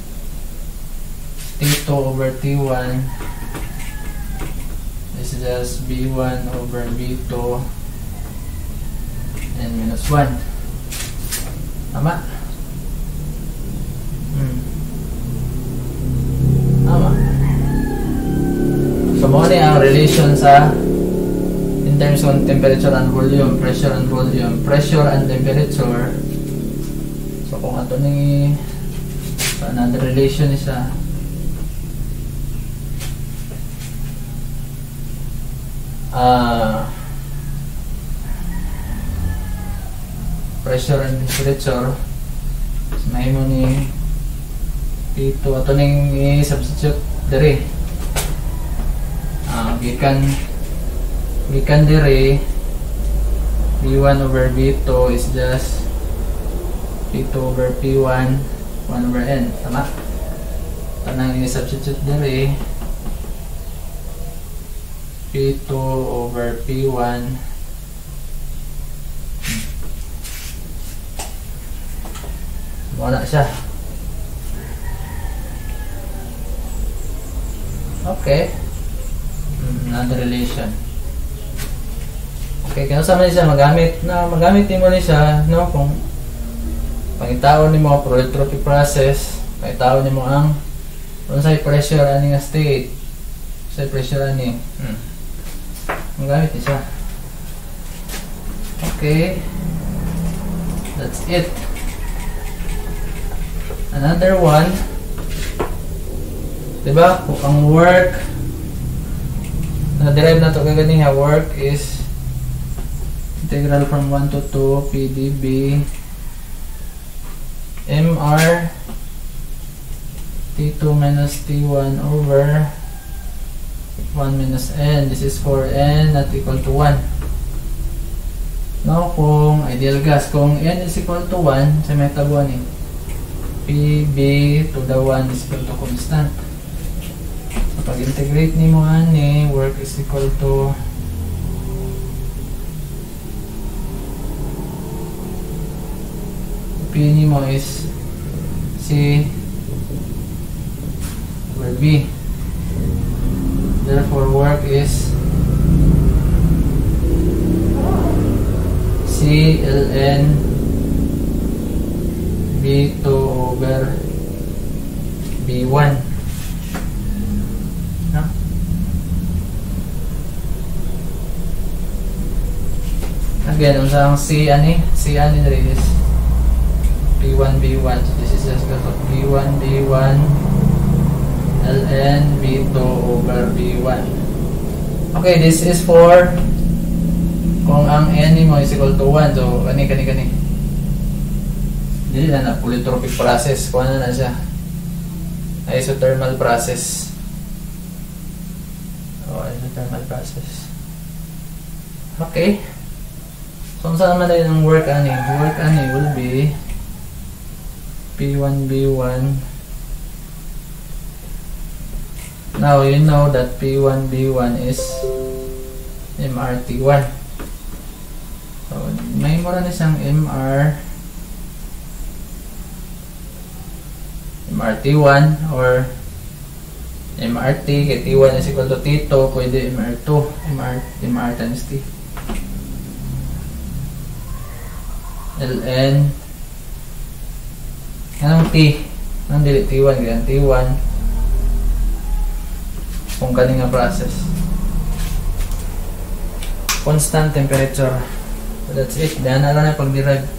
T2 over T1 is just B1 over B2 and minus 1. Tama? Tama. So, mo ang relation sa in terms of temperature and volume, pressure and volume, pressure and temperature. So, kung ato ni another relation is pressure and temperature, so may mo ni P2 ato ning i-substitute dire. Gikan dire B1 over B2 is just P2 over P1 1 over N. Tama? Tanang i-substitute dire P2 over P1 wala siya. Okay. Another relation. Okay, kaya sa man siya magamit mo ni siya, no, kung pangitaon nimo prolotropy process, pangitaon nimo ang unsay pressure ani nga state. Unsay pressure ani. Ang gamit isa. Okay. That's it. Another one. Diba? Kung ang work na-derive na to kagani ha, work is integral from 1 to 2 PdB mr T2 minus T1 over 1 minus n. This is for n not equal to 1. No, kung ideal gas, kung n is equal to 1, sa metabo ni PB to the 1 is equal to constant. So, pag integrate ni mo ani, work is equal to P ni mo is C over B. Therefore, work is C ln B2 over B1. No? Again, unsang C ani is B1 B1. So this is just equal to B1 B1 ln B2 over B1. Okay, this is for kung ang n mo is equal to 1. So, kani. Dili na polytropic process. Kung ano na siya. Isothermal process. So, isothermal process. Okay. So, saan naman tayo ng work ani? Work ani will be P1 B1. Now, you know that P1 B1 is MRT1. So, may mura na siyang MRT1 or MRT, kaya T1 is equal to T2, pwede MR2, MR times T. ln anong T? Anong dili T1? Ganyan T1 kung kaning nga process. Constant temperature. So that's it. Dahil na lang na pag-derive.